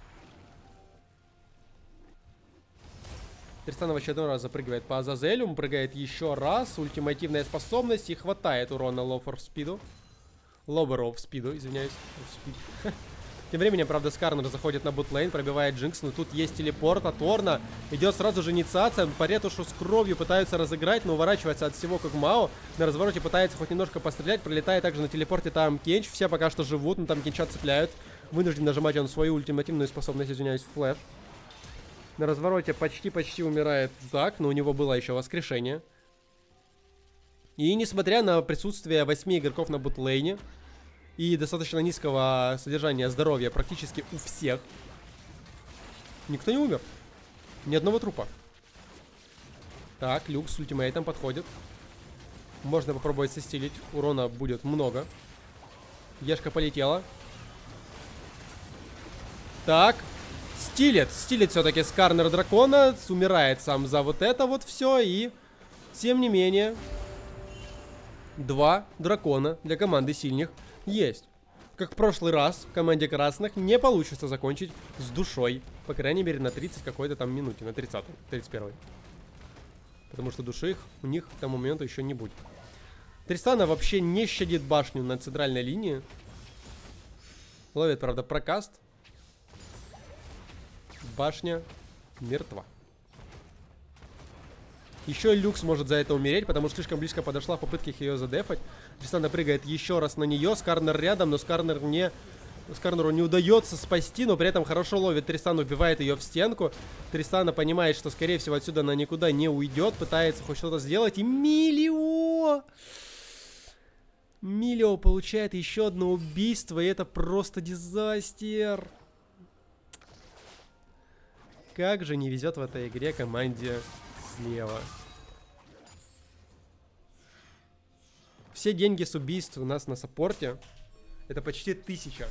Тристана в очередной раз запрыгивает по Азазелю. Прыгает еще раз. Ультимативная способность. И хватает урона Лофер Спиду. Лоберов Спиду, извиняюсь. Тем временем, правда, Скарнер заходит на ботлейн, пробивает Джинкс, но тут есть телепорт от Орна. Идет сразу же инициация, по ретушу с кровью пытаются разыграть, но уворачивается от всего как Мао. На развороте пытается хоть немножко пострелять, пролетает также на телепорте там Кенч. Все пока что живут, но там Кенча цепляют. Вынужден нажимать он свою ультимативную способность, извиняюсь, флэш. На развороте почти умирает Зак, но у него было еще воскрешение. И несмотря на присутствие 8 игроков на ботлейне и достаточно низкого содержания здоровья практически у всех, никто не умер. Ни одного трупа. Так, Люкс с ультимейтом подходит. Можно попробовать состилить. Урона будет много. Ешка полетела. Так. Стилит все-таки Скарнер дракона. Умирает сам за вот это вот все. И, тем не менее, 2 дракона для команды сильных есть. Как в прошлый раз в команде красных не получится закончить с душой. По крайней мере на 30 какой-то там минуте. На 30-й, 31-й. Потому что души у них к тому моменту еще не будет. Тристана вообще не щадит башню на центральной линии. Ловит, правда, прокаст. Башня мертва. Еще Люкс может за это умереть, потому что слишком близко подошла в попытках ее задефать. Тристана прыгает еще раз на нее. Скарнер рядом, но Скарнеру не удается спасти, но при этом хорошо ловит Тристана, убивает ее в стенку. Тристана понимает, что, скорее всего, отсюда она никуда не уйдет, пытается хоть что-то сделать. И Милио получает еще одно убийство, и это просто дизастер. Как же не везет в этой игре команде слева. все деньги с убийств у нас на саппорте. Это почти 1000.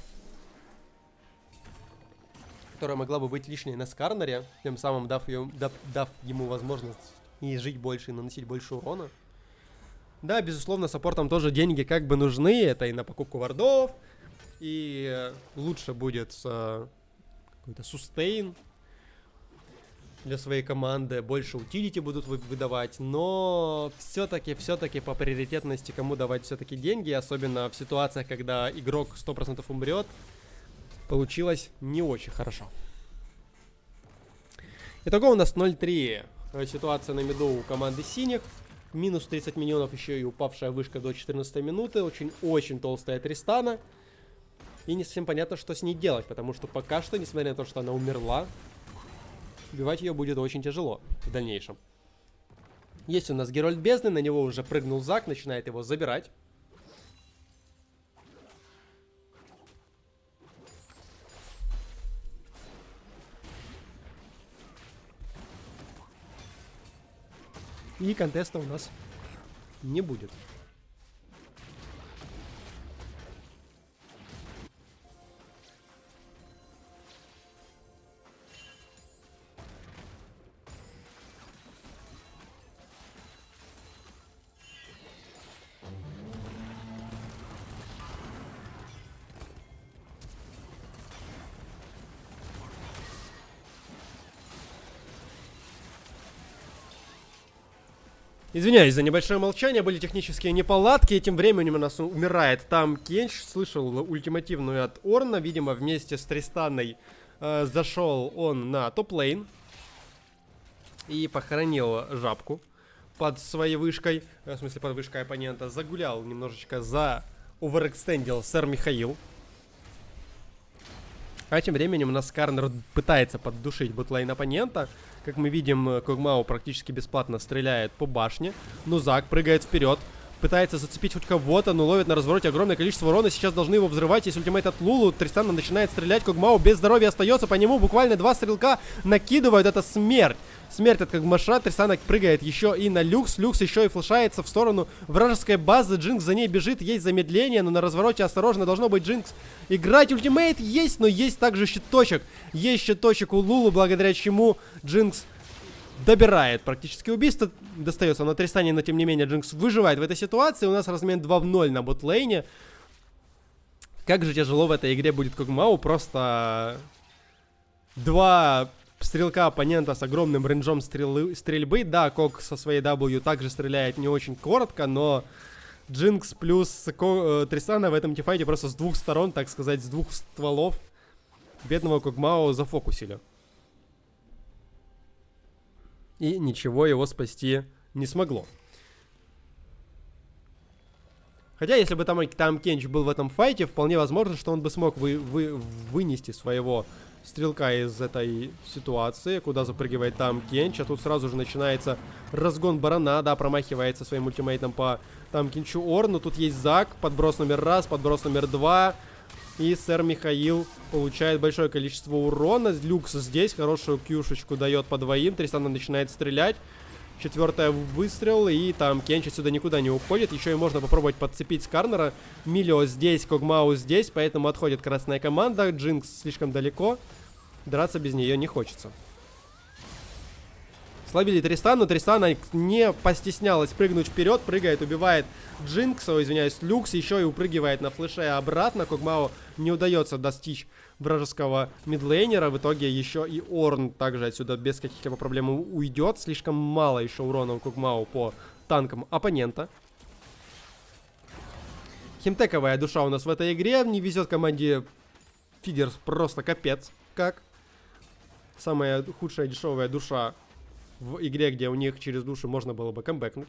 Которая могла бы быть лишней на Скарнере, тем самым дав ему возможность и жить больше, и наносить больше урона. Да, безусловно, саппортам тоже деньги как бы нужны. Это и на покупку вардов, и лучше будет какой-то сустейн для своей команды. Больше утилити будут выдавать. Но все-таки по приоритетности кому давать все-таки деньги, особенно в ситуациях, когда игрок 100% умрет, получилось не очень хорошо. Итого у нас 0-3. Ситуация на миду у команды синих. Минус 30 миньонов, еще и упавшая вышка до 14 минуты. Очень толстая Тристана. И не совсем понятно, что с ней делать, потому что пока что, несмотря на то, что она умерла, убивать ее будет очень тяжело в дальнейшем. Есть у нас Герольд Бездны, на него уже прыгнул Зак, начинает его забирать. И контеста у нас не будет. Извиняюсь за небольшое молчание, были технические неполадки, и тем временем у нас умирает там Кенч, слышал ультимативную от Орна, видимо, вместе с Тристаной зашел он на топ-лейн и похоронил жабку под своей вышкой, в смысле под вышкой оппонента, загулял немножечко, оверэкстендил сэр Михаил. А тем временем у нас Скарнер пытается поддушить ботлейн оппонента. Как мы видим, Когмау практически бесплатно стреляет по башне. Нузак прыгает вперед, пытается зацепить хоть кого-то, но ловит на развороте огромное количество урона. Сейчас должны его взрывать. Есть ультимейт от Лулу. Тристана начинает стрелять. Когмау без здоровья остается. По нему буквально 2 стрелка накидывают. Это смерть. Смерть от Когмаша. Тристана прыгает еще и на Люкс. Люкс еще и флешается в сторону вражеской базы. Джинкс за ней бежит. Есть замедление, но на развороте осторожно должно быть Джинкс. Играть ультимейт есть, но есть также щиточек. Есть щиточек у Лулу, благодаря чему Джинкс добирает практически убийство. Достается на Тристане, но тем не менее Джинкс выживает в этой ситуации. У нас размен 2-0 на ботлейне. Как же тяжело в этой игре будет Когмау. Просто 2 стрелка оппонента с огромным рейнджом стрельбы. Да, Ког со своей W также стреляет не очень коротко, но Джинкс плюс Тристана в этом тимфайте просто с 2 сторон, так сказать, с 2 стволов бедного Когмау зафокусили. И ничего его спасти не смогло. Хотя, если бы там Кенч был в этом файте, вполне возможно, что он бы смог вынести своего стрелка из этой ситуации, куда запрыгивает там Кенч. А тут сразу же начинается разгон барана, да, промахивается своим ультимейтом по там Кенчу Орну. Тут есть Зак, подброс номер 1, подброс номер 2. И сэр Михаил получает большое количество урона. Люкс здесь хорошую кьюшечку дает по 2. Тристана начинает стрелять. 4-й выстрел. И там Кенч отсюда никуда не уходит. Еще и можно попробовать подцепить Скарнера. Милио здесь, Когмау здесь. Поэтому отходит красная команда. Джинкс слишком далеко. Драться без нее не хочется. Слабили Тристану. Тристана не постеснялась прыгнуть вперед. Прыгает, убивает Джинкса, извиняюсь, Люкс. Еще и упрыгивает на флеше обратно. Когмау не удается достичь вражеского мидлейнера. В итоге еще и Орн также отсюда без каких-либо проблем уйдет. Слишком мало еще урона у Когмау по танкам оппонента. Химтековая душа у нас в этой игре. Не везет команде Фидерс просто капец. Как? Самая худшая дешевая душа в игре, где у них через душу можно было бы камбэкнуть.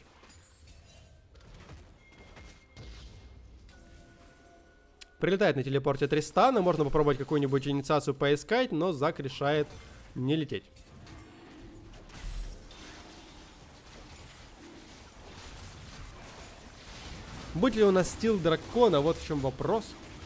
Прилетает на телепорте Тристана. Можно попробовать какую-нибудь инициацию поискать, но Зак решает не лететь. Будет ли у нас стил дракона? Вот в чем вопрос.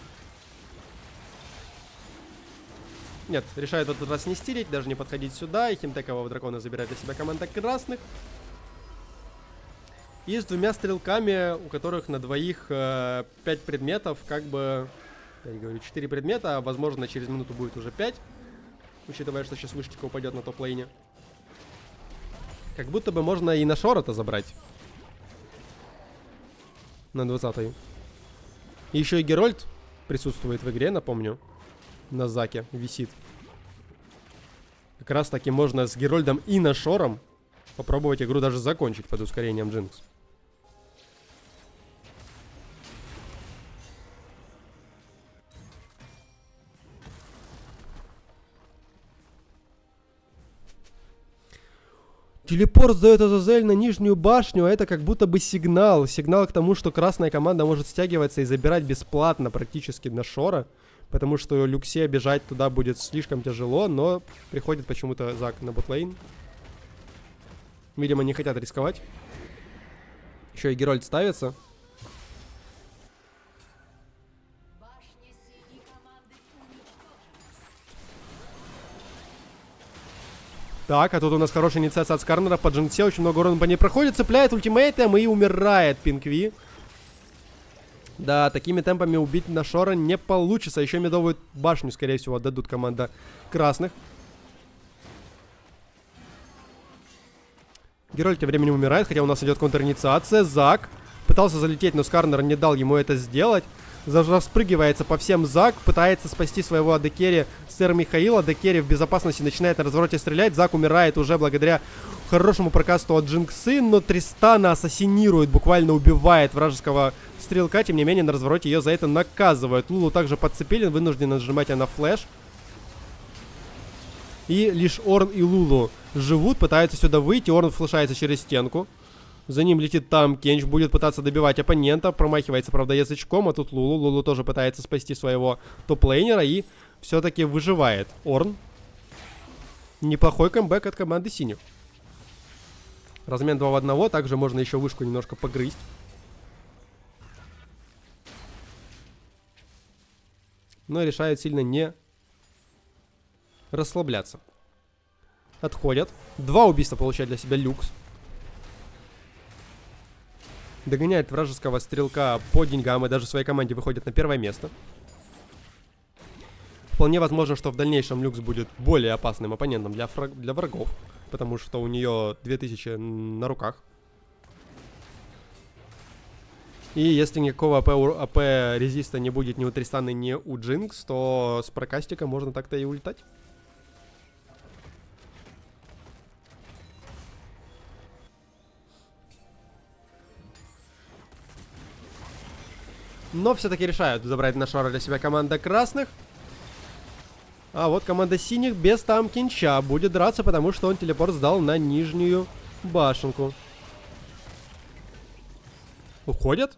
Нет, решает в этот раз не стилить, даже не подходить сюда. И химтекового дракона забирает для себя команда красных. И с двумя стрелками, у которых на двоих 5 предметов, как бы, я говорю, 4 предмета, а возможно через минуту будет уже 5, учитывая, что сейчас вышечка упадет на топ-лейне. Как будто бы можно и на Шора-то забрать. На 20-й. И еще и Герольд присутствует в игре, напомню. На Заке висит. Как раз таки можно с Герольдом и на Шором попробовать игру даже закончить под ускорением Джинкс. Телепорт сдает Азазель на нижнюю башню, а это как будто бы сигнал. Сигнал к тому, что красная команда может стягиваться и забирать бесплатно практически на Шора. Потому что Люксе бежать туда будет слишком тяжело, но приходит почему-то Зак на ботлейн. Видимо, не хотят рисковать. Еще и Герольд ставится. Так, а тут у нас хорошая инициация от Скарнера по Джинксе. Очень много урона по ней проходит. Цепляет ультимейтом и умирает Пинкви. Да, такими темпами убить на Шора не получится. Еще медовую башню, скорее всего, отдадут команда красных. Герольд тем временем умирает, хотя у нас идет контр-инициация. Зак пытался залететь, но Скарнер не дал ему это сделать. Распрыгивается по всем Зак, пытается спасти своего Адекери сэр Михаила. Адекери в безопасности начинает на развороте стрелять. Зак умирает уже благодаря хорошему прокасту от Джинксы, но Тристана ассасинирует, буквально убивает вражеского стрелка. Тем не менее, на развороте ее за это наказывают. Лулу также подцепили, вынужден нажимать на флеш. И лишь Орн и Лулу живут, пытаются сюда выйти. Орн флешается через стенку. За ним летит там Кенч, будет пытаться добивать оппонента. Промахивается, правда, язычком, а тут Лулу. Лулу тоже пытается спасти своего топ-лейнера и все-таки выживает. Орн. Неплохой камбэк от команды синих. Размен 2 в 1. Также можно еще вышку немножко погрызть. Но решает сильно не расслабляться. Отходят. 2 убийства получает для себя Люкс. Догоняет вражеского стрелка по деньгам и даже в своей команде выходит на первое место. Вполне возможно, что в дальнейшем Люкс будет более опасным оппонентом для врагов. Потому что у нее 2000 на руках. И если никакого АП резиста не будет ни у Тристана, ни у Джинкс, то с прокастика можно так-то и улетать. Но все-таки решают забрать на Шора для себя команда красных. А вот команда синих без там Кинча будет драться, потому что он телепорт сдал на нижнюю башенку. Уходят.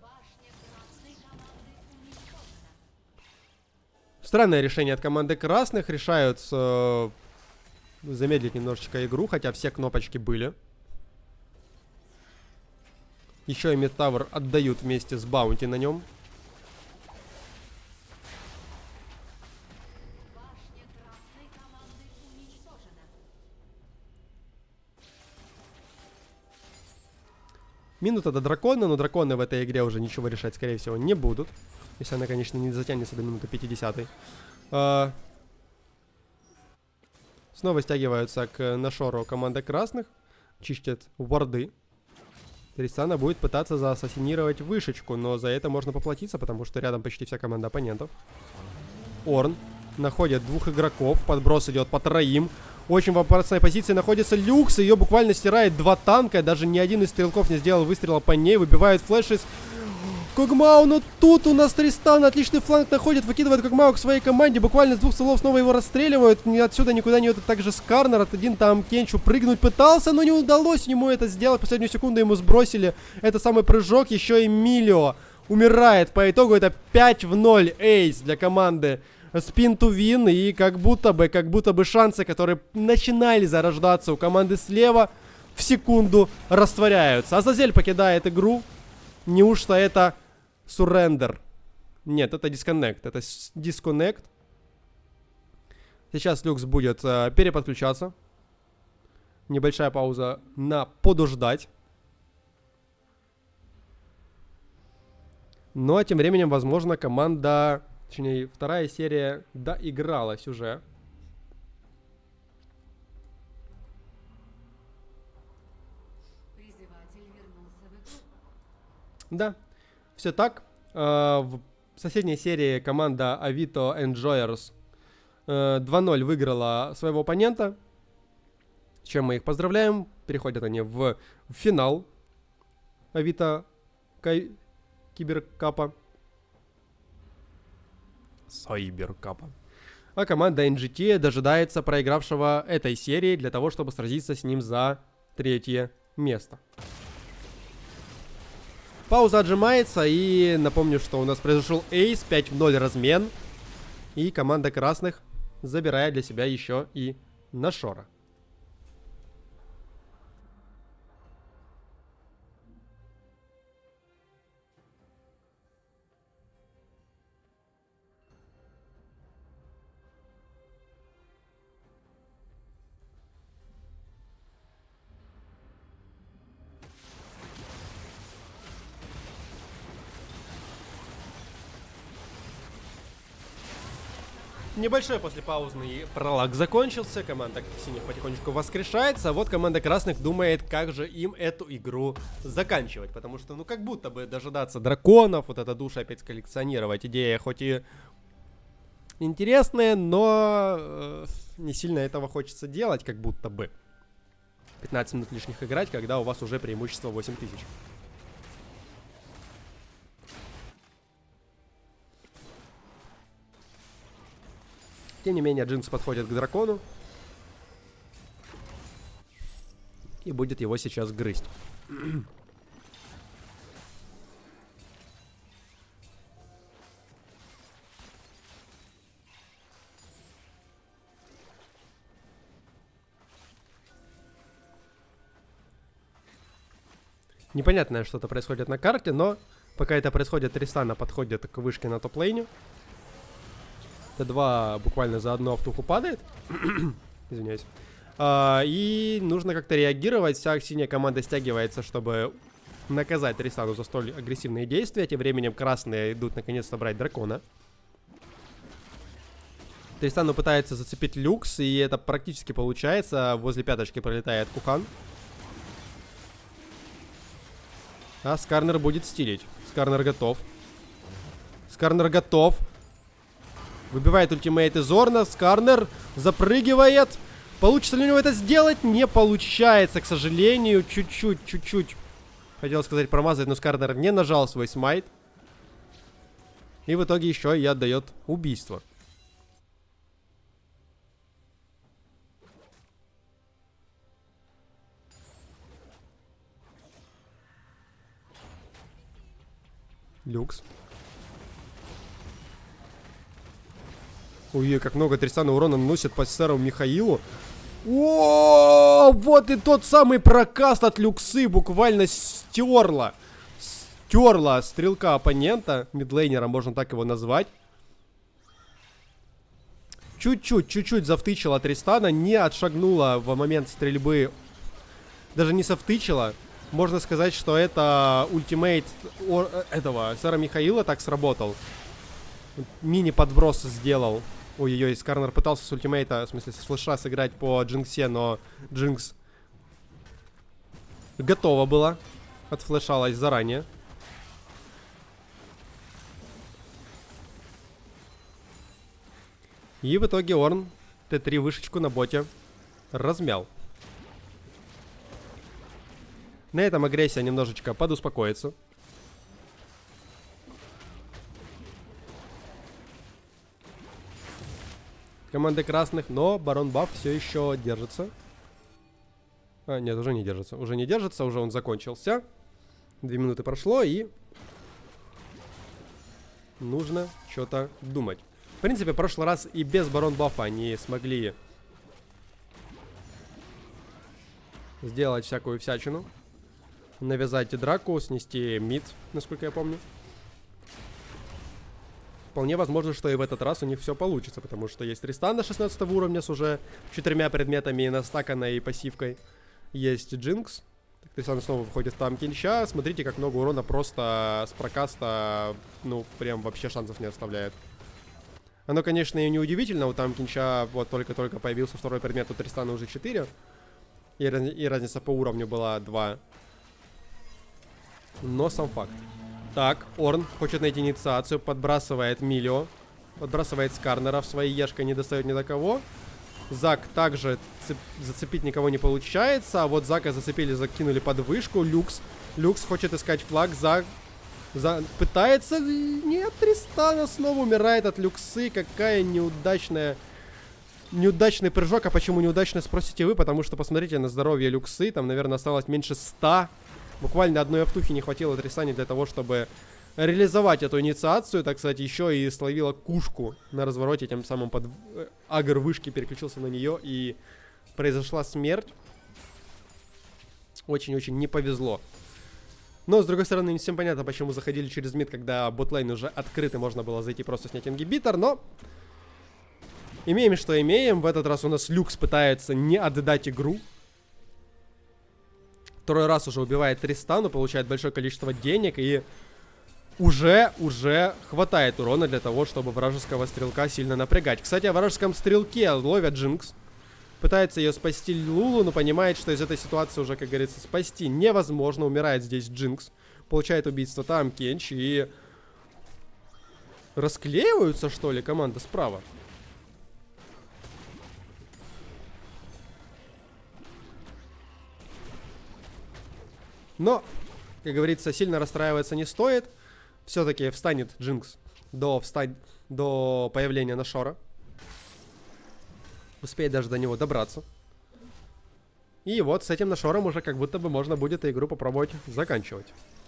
Странное решение от команды красных. Решают замедлить немножечко игру, хотя все кнопочки были. Еще и Мидтауэр отдают вместе с Баунти на нем. Минута до дракона, но драконы в этой игре уже ничего решать, скорее всего, не будут. Если она, конечно, не затянется до минуты 50-й. Снова стягиваются к Нашору команда красных. Чистят варды. Тристана будет пытаться заассасинировать вышечку, но за это можно поплатиться, потому что рядом почти вся команда оппонентов. Орн находит 2 игроков. Подброс идет по 3. Очень в опасной позиции находится Люкс. Ее буквально стирает 2 танка. Даже ни один из стрелков не сделал выстрела по ней. Выбивает флеш из Когмау. Но тут у нас Тристан отличный фланг находит. Выкидывает Когмау к своей команде. Буквально с 2 столов снова его расстреливают. Отсюда никуда не идет. Также Скарнер. От один там Кенчу прыгнуть пытался, но не удалось ему это сделать. Последнюю секунду ему сбросили. Это самый прыжок. Еще и Милио умирает. По итогу это 5-0 эйс для команды Spin to Win, и как будто бы шансы, которые начинали зарождаться у команды слева, в секунду растворяются. Азазель покидает игру. Неужто это surrender? Нет, это disconnect. Это disconnect. Сейчас Люкс будет переподключаться. Небольшая пауза на подождать. Ну, а тем временем, возможно, команда... Точнее, вторая серия доигралась уже. Призыватель вернулся в игру. Да, все так. В соседней серии команда Avito Enjoyers 2-0 выиграла своего оппонента. С чем мы их поздравляем. Переходят они в финал Avito Киберкапа. Сайберкапа. А команда NGT дожидается проигравшего этой серии для того, чтобы сразиться с ним за 3-е место. Пауза отжимается, и напомню, что у нас произошел эйс, 5-0 размен. И команда красных забирает для себя еще и Нашора. Небольшой послепаузный пролог закончился, команда синих потихонечку воскрешается, а вот команда красных думает, как же им эту игру заканчивать, потому что, ну, как будто бы дожидаться драконов, вот это душа опять коллекционировать, идея хоть и интересная, но не сильно этого хочется делать, как будто бы. 15 минут лишних играть, когда у вас уже преимущество 8000. Тем не менее, Джинкс подходит к дракону и будет его сейчас грызть. Непонятное что-то происходит на карте, но пока это происходит, Тристана подходит к вышке на топ-лейне. Т2 буквально за одну автуху падает. Извиняюсь. И нужно как-то реагировать. Вся синяя команда стягивается, чтобы наказать Тристану за столь агрессивные действия. Тем временем красные идут наконец-то брать дракона. Тристану пытается зацепить люкс, и это практически получается. Возле пяточки пролетает Кухан. А Скарнер будет стилить. Скарнер готов. Скарнер готов. Выбивает ультимейт из Орна. Скарнер запрыгивает. Получится ли у него это сделать? Не получается, к сожалению. Чуть-чуть. Хотел сказать промазать, но Скарнер не нажал свой смайт. И в итоге еще и отдает убийство. Люкс. Ой, как много Тристана урона наносит по сэру Михаилу. О, вот и тот самый прокаст от Люксы буквально стерла стрелка оппонента, мидлейнера, можно так его назвать. Чуть-чуть завтычила Тристана, не отшагнула в момент стрельбы, даже не совтычила. Можно сказать, что это ультимейт этого сэра Михаила так сработал. Мини-подброс сделал. Ой-ой-ой, Скарнер пытался с ультимейта, в смысле с флеша сыграть по Джинксе, но Джинкс готова была. Отфлешалась заранее. И в итоге Орн Т3 вышечку на боте размял. На этом агрессия немножечко подуспокоится. Команды красных, но Барон Баф все еще держится. А, нет, уже не держится. Уже он закончился. 2 минуты прошло, и нужно что-то думать. В принципе, в прошлый раз и без Барон Бафа они смогли сделать всякую всячину. Навязать драку, снести мид, насколько я помню. Вполне возможно, что и в этот раз у них все получится, потому что есть Тристана 16 уровня с уже 4 предметами, настаканной пассивкой. Есть Джинкс Тристан снова выходит в там Кинча. Смотрите, как много урона просто с прокаста, ну, прям вообще шансов не оставляет. Оно, конечно, и не удивительно. У там Кинча вот только-только появился второй предмет, у Тристана уже 4. И разница по уровню была 2. Но сам факт. Так, Орн хочет найти инициацию, подбрасывает Милио. Подбрасывает Скарнера в своей ешко, не достает ни до кого. Зак также зацепить никого не получается. А вот Зака зацепили, закинули под вышку. Люкс хочет искать флаг. Зак пытается... Нет, Тристана снова умирает от Люксы. Какая неудачный прыжок. А почему неудачный, спросите вы? Потому что посмотрите на здоровье Люксы. Там, наверное, осталось меньше 100. Буквально одной автухи не хватило Тристане для того, чтобы реализовать эту инициацию. Так сказать, еще и словила кушку на развороте. Тем самым под агр вышки переключился на нее. И произошла смерть. Очень-очень не повезло. Но, с другой стороны, не всем понятно, почему заходили через мид, когда ботлейн уже открыт и можно было зайти просто снять ингибитор. Но имеем, что имеем. В этот раз у нас Люкс пытается не отдать игру. Второй раз уже убивает Тристану, получает большое количество денег и уже хватает урона для того, чтобы вражеского стрелка сильно напрягать. Кстати, о вражеском стрелке ловят Джинкс. Пытается ее спасти Лулу, но понимает, что из этой ситуации уже, как говорится, спасти невозможно. Умирает здесь Джинкс. Получает убийство там Кенч и... Расклеиваются, что ли, команда справа? Но, как говорится, сильно расстраиваться не стоит. Все-таки встанет Джинкс до появления Нашора. Успеет даже до него добраться. И вот с этим Нашором уже как будто бы можно будет игру попробовать заканчивать.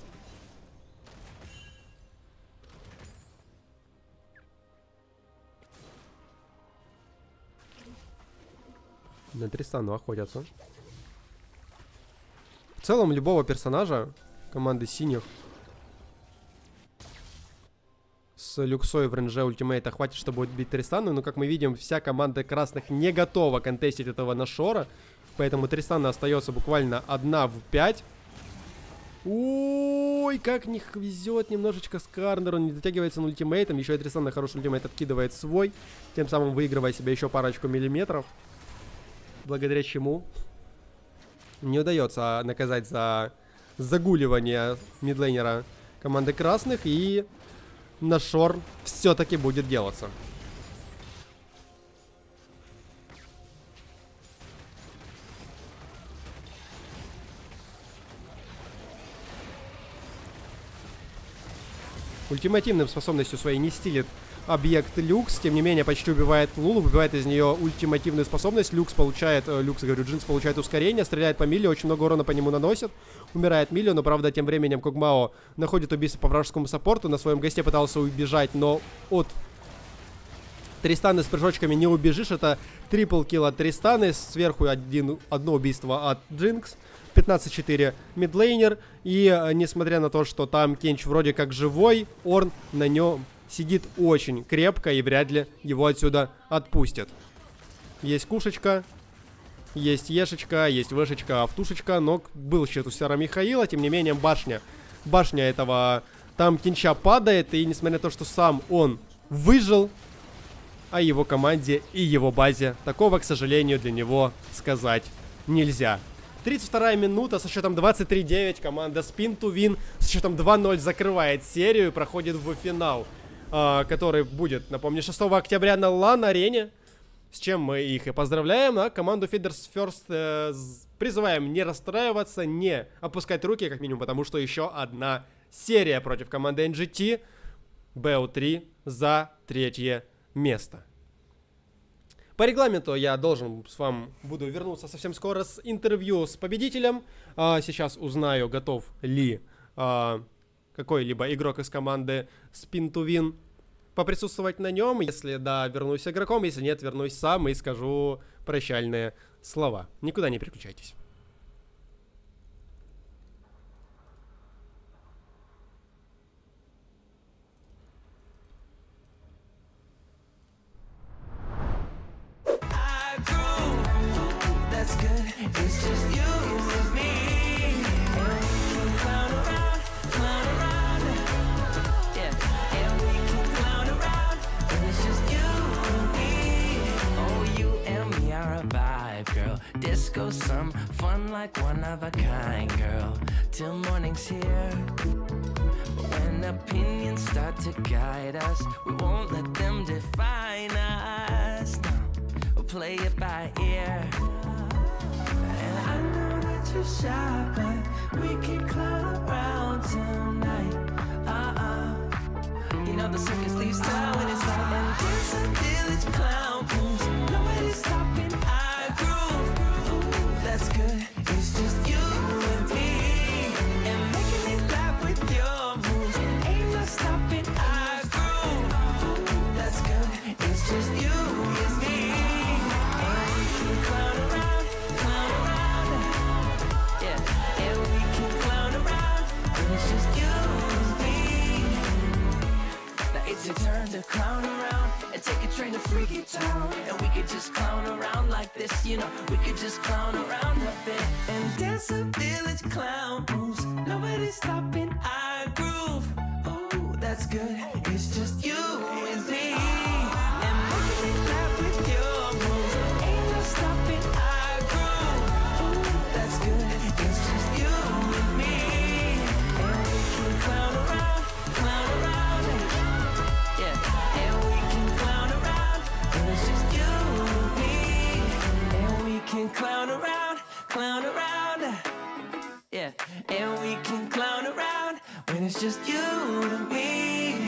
На Тристану охотятся. В целом, любого персонажа команды синих с Люксой в рейнже ультимейта хватит, чтобы убить Тристану. Но, как мы видим, вся команда красных не готова контестить этого Нашора. Поэтому Тристана остается буквально 1 в 5. Ой, как не везет немножечко Скарнеру. Не дотягивается на ультимейтом. Еще и Тристана хороший ультимейт откидывает свой. Тем самым выигрывая себе еще парочку миллиметров. Благодаря чему не удается наказать за загуливание мидлейнера команды красных. И Нашор все-таки будет делаться. Ультимативным способностью своей не стилит объект Люкс. Тем не менее, почти убивает Лулу. Выбивает из нее ультимативную способность. Джинкс получает ускорение. Стреляет по Миле. Очень много урона по нему наносит. Умирает Миле. Но, правда, тем временем Кугмао находит убийство по вражескому саппорту. На своем госте пытался убежать, но от Тристаны с прыжочками не убежишь. Это трипл килл от Тристаны. Сверху одно убийство от Джинкс. 15-4 мидлейнер. И несмотря на то, что там Кенч вроде как живой, Орн на нем сидит очень крепко и вряд ли его отсюда отпустят. Есть кушечка, есть ешечка, есть вышечка, автушечка. Но был щит у Сера Михаила. Тем не менее, башня этого там Кенча падает. И несмотря на то, что сам он выжил, о его команде и его базе такого, к сожалению, для него сказать нельзя. 32-я минута, со счетом 23-9 команда Spin to Win с счетом 2-0 закрывает серию и проходит в финал, который будет, напомню, 6 октября на LAN-арене, с чем мы их и поздравляем. А команду Feeders First призываем не расстраиваться, не опускать руки, как минимум, потому что еще одна серия против команды NGT, BO3 за 3-е место. По регламенту я буду вернуться совсем скоро с интервью с победителем. Сейчас узнаю, готов ли какой-либо игрок из команды Spin to Win поприсутствовать на нем. Если да, вернусь игроком, если нет, вернусь сам и скажу прощальные слова. Никуда не переключайтесь. It's just you and me. disco, some fun like one of a kind, girl, till morning's here. But when opinions start to guide us, we won't let them define us. No, we'll play it by ear. And I know that you're shy, but we can clown around tonight. You know the circus leaves town when it's light, and there's a village clown moves. Nobody's stopping our groove. Ooh, that's good. It's just you and me, and making it laugh with your moves. Ain't no stopping our groove. Ooh, that's good. It's just you and me, and we can clown around, yeah. And we can clown around, and it's just you and me. Now it's your turn to clown around and take a train to Freaky Town, and we could just clown around like this, you know. We could just clown around a bit and dance a village clown moves. Nobody's stopping our groove. Ooh, that's good. It's just you and me, and making it laugh with your moves. Ain't no stopping our groove. Ooh, that's good. It's just you and me, and we can clown around, yeah. And we can clown around, and it's just you and me, and we can clown around, yeah. And we can clown around when it's just you and me.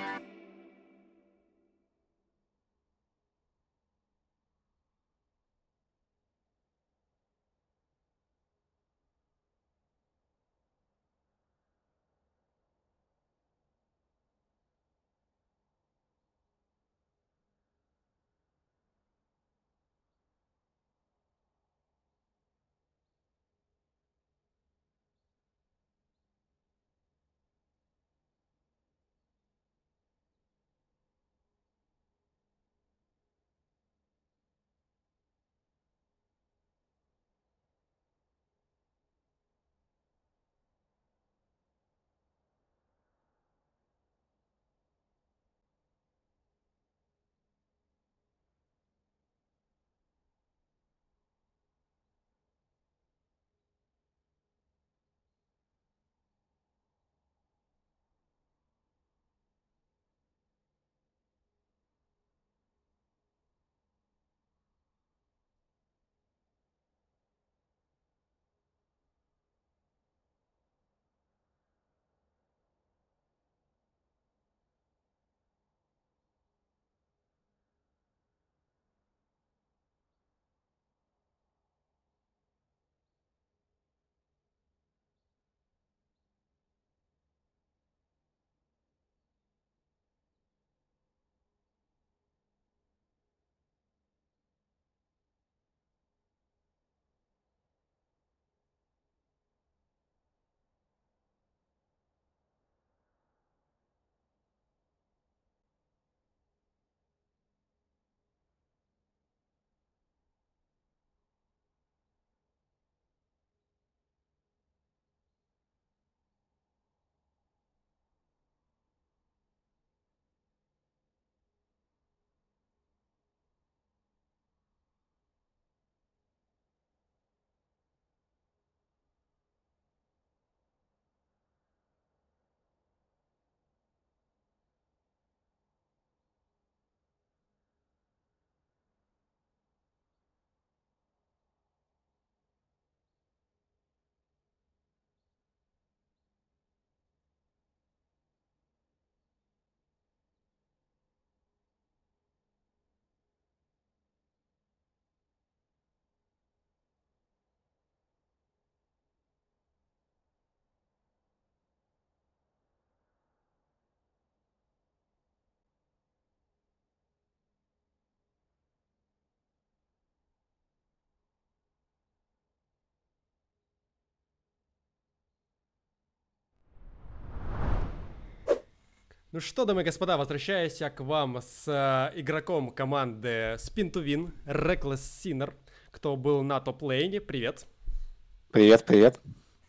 Ну что, дамы и господа, возвращаюсь я к вам с игроком команды Spin to Win, Reckless Sinner, кто был на топ-лейне. Привет. Привет, привет.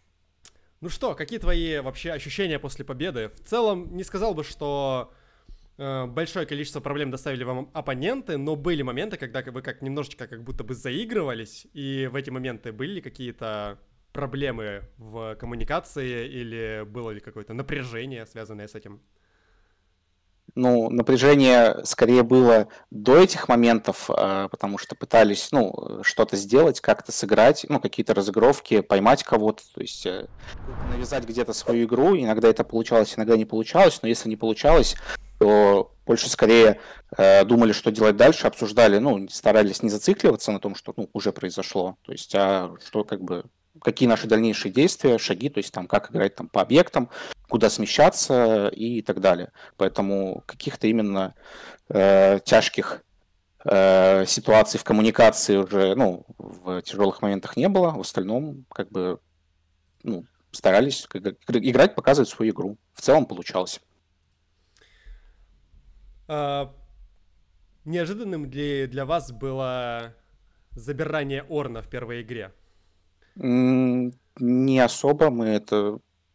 Ну что, какие твои вообще ощущения после победы? В целом, не сказал бы, что большое количество проблем доставили вам оппоненты, но были моменты, когда вы как немножечко как будто бы заигрывались, и в эти моменты были ли какие-то проблемы в коммуникации или было ли какое-то напряжение, связанное с этим? Ну, напряжение скорее было до этих моментов, потому что пытались, ну, что-то сделать, как-то сыграть, ну, какие-то разыгровки, поймать кого-то, то есть навязать где-то свою игру. Иногда это получалось, иногда не получалось, но если не получалось, то больше скорее думали, что делать дальше, обсуждали, ну, старались не зацикливаться на том, что, ну, уже произошло, то есть, а что как бы какие наши дальнейшие действия, шаги, то есть там как играть там по объектам, куда смещаться и так далее. Поэтому каких-то именно тяжких ситуаций в коммуникации уже, ну, в тяжелых моментах не было. В остальном, как бы, ну, старались играть, показывать свою игру. В целом получалось. Неожиданным ли для вас было забирание Орна в первой игре? Не особо, мы это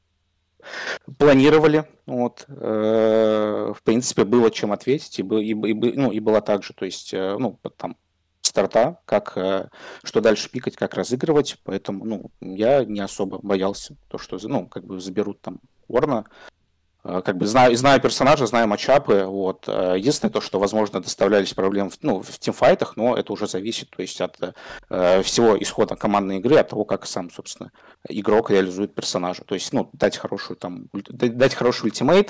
планировали, вот, в принципе, было чем ответить, ну, и было так же, то есть, ну, там, старта, как, что дальше пикать, как разыгрывать, поэтому, ну, я не особо боялся, то, что, ну, как бы заберут там Орна, как бы знаю персонажа, знаю матчапы, вот. Единственное то, что, возможно, доставлялись проблемы в тимфайтах, но это уже зависит, то есть от всего исхода командной игры, от того, как сам, собственно, игрок реализует персонажа. То есть, ну, дать хороший ультимейт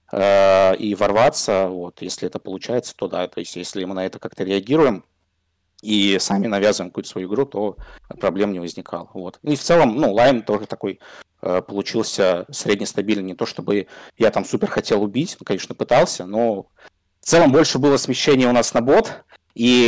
и ворваться, вот, если это получается, то да, то есть если мы на это как-то реагируем и сами навязываем какую-то свою игру, то проблем не возникало. Вот. И в целом, ну, лайн тоже такой получился среднестабильный. Не то чтобы я там супер хотел убить, конечно, пытался, но в целом больше было смещение у нас на бот, и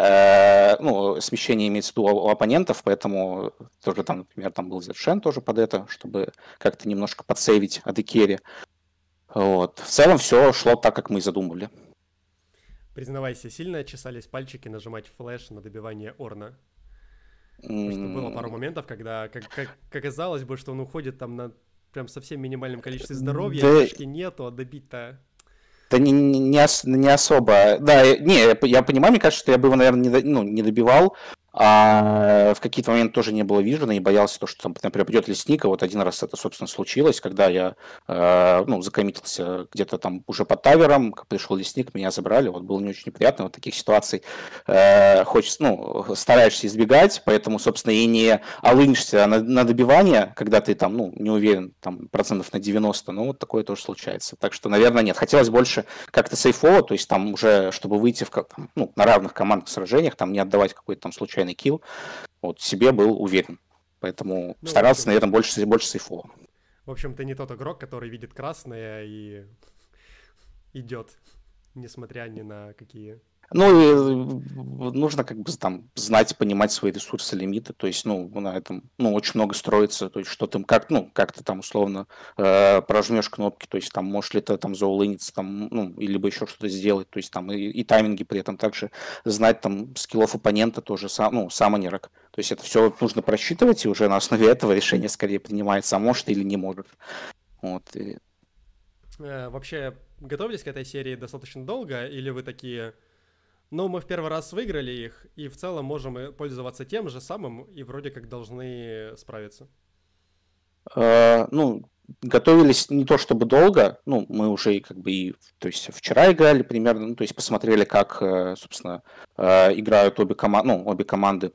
ну, смещение имеется в виду у оппонентов, поэтому тоже там, например, там был Зершен тоже под это, чтобы как-то немножко подсейвить AD-керри. Вот. В целом все шло так, как мы и задумывали. Признавайся, сильно чесались пальчики нажимать флэш на добивание Орна? Потому что было пару моментов, когда как казалось бы, что он уходит там на прям совсем минимальном количестве здоровья, флешки нету, а добить-то... Да не особо. Да, не, я понимаю, мне кажется, что я бы его, наверное, не добивал, а в какие-то моменты тоже не было вижена и боялся, то, что там, например, придет лесник, а вот один раз это, собственно, случилось, когда я, ну, закоммитился где-то там уже под тавером, пришел лесник, меня забрали, вот было не очень неприятно, вот таких ситуаций хочется, ну, стараешься избегать, поэтому, собственно, и не алынишься на добивание, когда ты там, ну, не уверен, там, процентов на 90, ну, вот такое тоже случается, так что, наверное, нет, хотелось больше как-то сейфово, то есть там уже, чтобы выйти ну, на равных командных сражениях, там не отдавать какой-то там случайный килл, вот, себе был уверен. Поэтому ну, стараться, наверное, больше сейфово. В общем, ты не тот игрок, который видит красное и идет, несмотря ни на какие... Ну, нужно как бы там знать, понимать свои ресурсы, лимиты, то есть, ну, на этом, ну, очень много строится, то есть, что ты, как ты там условно прожмешь кнопки, то есть, там, можешь ли ты там заулыниться, там, ну, или либо еще что-то сделать, то есть, там, и тайминги при этом также знать, там, скиллов оппонента тоже, ну, саммонерок, то есть, это все нужно просчитывать, и уже на основе этого решение скорее принимается, а может или не может, вот, и... Вообще, готовились к этой серии достаточно долго, или вы такие... Но мы в первый раз выиграли их, и в целом можем пользоваться тем же самым, и вроде как должны справиться. Ну, готовились не то чтобы долго, ну, мы уже как бы то есть вчера играли примерно, ну, то есть посмотрели, как, собственно, играют обе команды.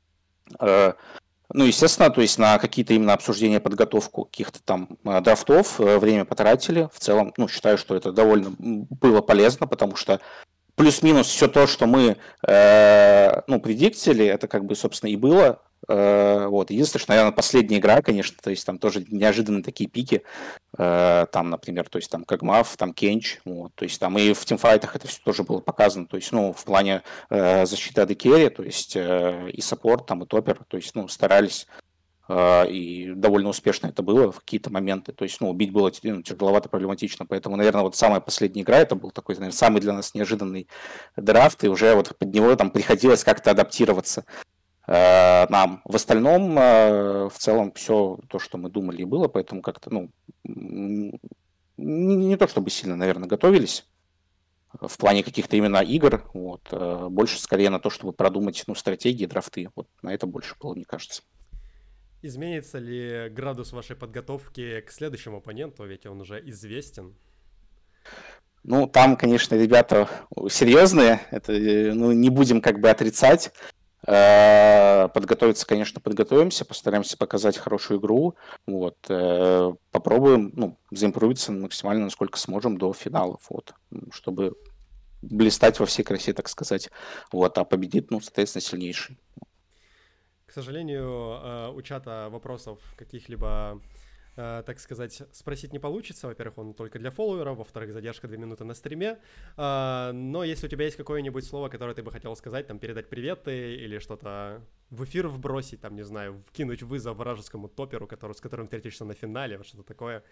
Ну, естественно, то есть на какие-то именно обсуждения, подготовку каких-то там драфтов время потратили. В целом, ну, считаю, что это довольно было полезно, потому что плюс-минус все то, что мы, ну, предиктили, это как бы, собственно, и было. Вот. Единственное, что, наверное, последняя игра, конечно, то есть там тоже неожиданные такие пики. Там, например, то есть там Кагмав, там Кенч, вот. То есть там и в тимфайтах это все тоже было показано. То есть, ну, в плане защиты AD-керри, то есть и саппорт, там, и топпер, то есть, ну, старались. И довольно успешно это было в какие-то моменты. То есть, ну, убить было тяжеловато, проблематично. Поэтому, наверное, вот самая последняя игра, это был такой, наверное, самый для нас неожиданный драфт, и уже вот под него там приходилось как-то адаптироваться нам. В остальном, в целом, все то, что мы думали, и было, поэтому как-то, ну, не то чтобы сильно, наверное, готовились. в плане каких-то именно игр, вот, больше скорее на то, чтобы продумать, ну, стратегии, драфты, вот на это больше было, мне кажется. Изменится ли градус вашей подготовки к следующему оппоненту, ведь он уже известен? Ну, там, конечно, ребята серьезные, это, ну, не будем как бы отрицать. Подготовиться, конечно, подготовимся, постараемся показать хорошую игру, вот, попробуем, ну, заимпровиться максимально, насколько сможем, до финалов, вот, чтобы блистать во всей красе, так сказать, вот, а победит, ну, соответственно, сильнейший. К сожалению, у чата вопросов каких-либо, так сказать, спросить не получится. Во-первых, он только для фолловеров, во-вторых, задержка 2 минуты на стриме. Но если у тебя есть какое-нибудь слово, которое ты бы хотел сказать, там, передать приветы или что-то в эфир вбросить, там, не знаю, вкинуть вызов вражескому топеру, с которым встретишься на финале, вот что-то такое.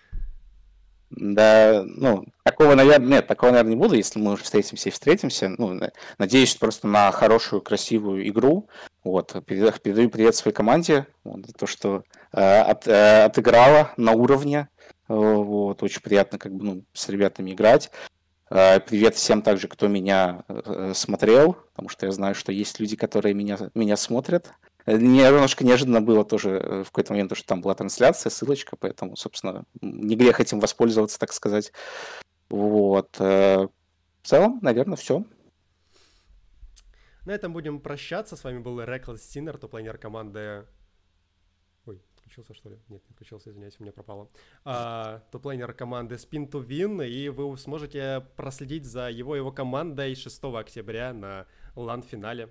Да, ну, такого, наверное, не буду, если мы уже встретимся. Ну, надеюсь просто на хорошую, красивую игру. Вот, передаю привет своей команде, вот, за то, что отыграла на уровне. Вот, очень приятно, как бы, ну, с ребятами играть. Привет всем также, кто меня смотрел, потому что я знаю, что есть люди, которые меня смотрят. Немножко неожиданно было тоже в какой-то момент, что там была трансляция, ссылочка, поэтому, собственно, не грех этим воспользоваться, так сказать. Вот. В целом, наверное, все. На этом будем прощаться. С вами был Reckless Sinner, топ-лейнер команды... Ой, отключился, что ли? Нет, не отключился, извиняюсь, у меня пропало. Топ-лейнер команды Spin to Win, и вы сможете проследить за его командой 6 октября на LAN-финале.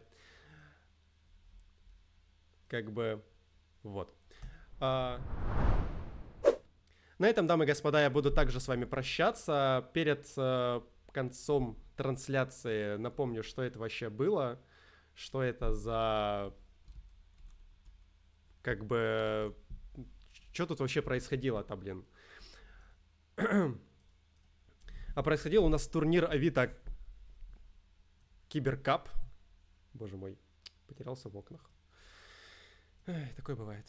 Как бы, вот. На этом, дамы и господа, я буду также с вами прощаться. Перед концом трансляции напомню, что это вообще было. Что это за... Как бы... Что тут вообще происходило-то, блин? А происходил у нас турнир Авито Киберкап. Боже мой, потерялся в окнах. Эх, такое бывает.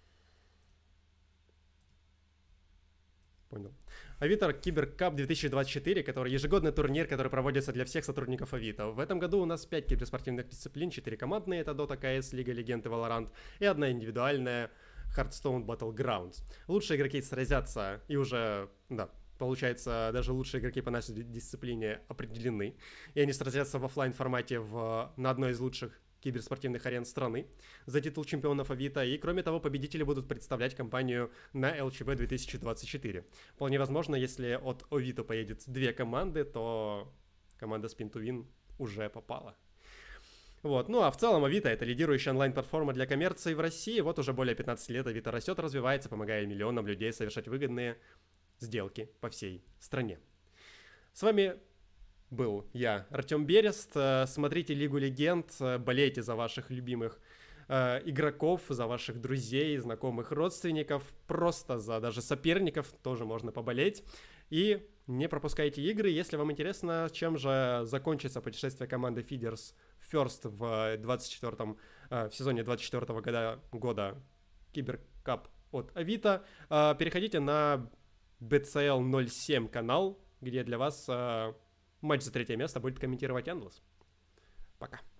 Понял. Авито Киберкап 2024, который ежегодный турнир, который проводится для всех сотрудников Авито. В этом году у нас 5 киберспортивных дисциплин, 4 командные, это Dota, CS, Лига Легенд и Valorant, и одна индивидуальная, Hearthstone Battlegrounds. Лучшие игроки сразятся, и уже, да, получается, даже лучшие игроки по нашей дисциплине определены, и они сразятся в офлайн формате на одной из лучших киберспортивных арен страны за титул чемпионов Авито, и кроме того, победители будут представлять компанию на ЛЧБ 2024. Вполне возможно, если от Авито поедет 2 команды, то команда Spin to Win уже попала. Вот. Ну а в целом Авито — это лидирующая онлайн-платформа для коммерции в России. Вот уже более 15 лет Авито растет, развивается, помогая миллионам людей совершать выгодные сделки по всей стране. С вами был я, Артем Берест. Смотрите Лигу Легенд, болейте за ваших любимых игроков, за ваших друзей, знакомых, родственников, просто за даже соперников тоже можно поболеть. И не пропускайте игры. Если вам интересно, чем же закончится путешествие команды Feeders First в сезоне 24 года Киберкап от Авито, переходите на BCL 07 канал, где для вас матч за 3 место будет комментировать Endless. Пока.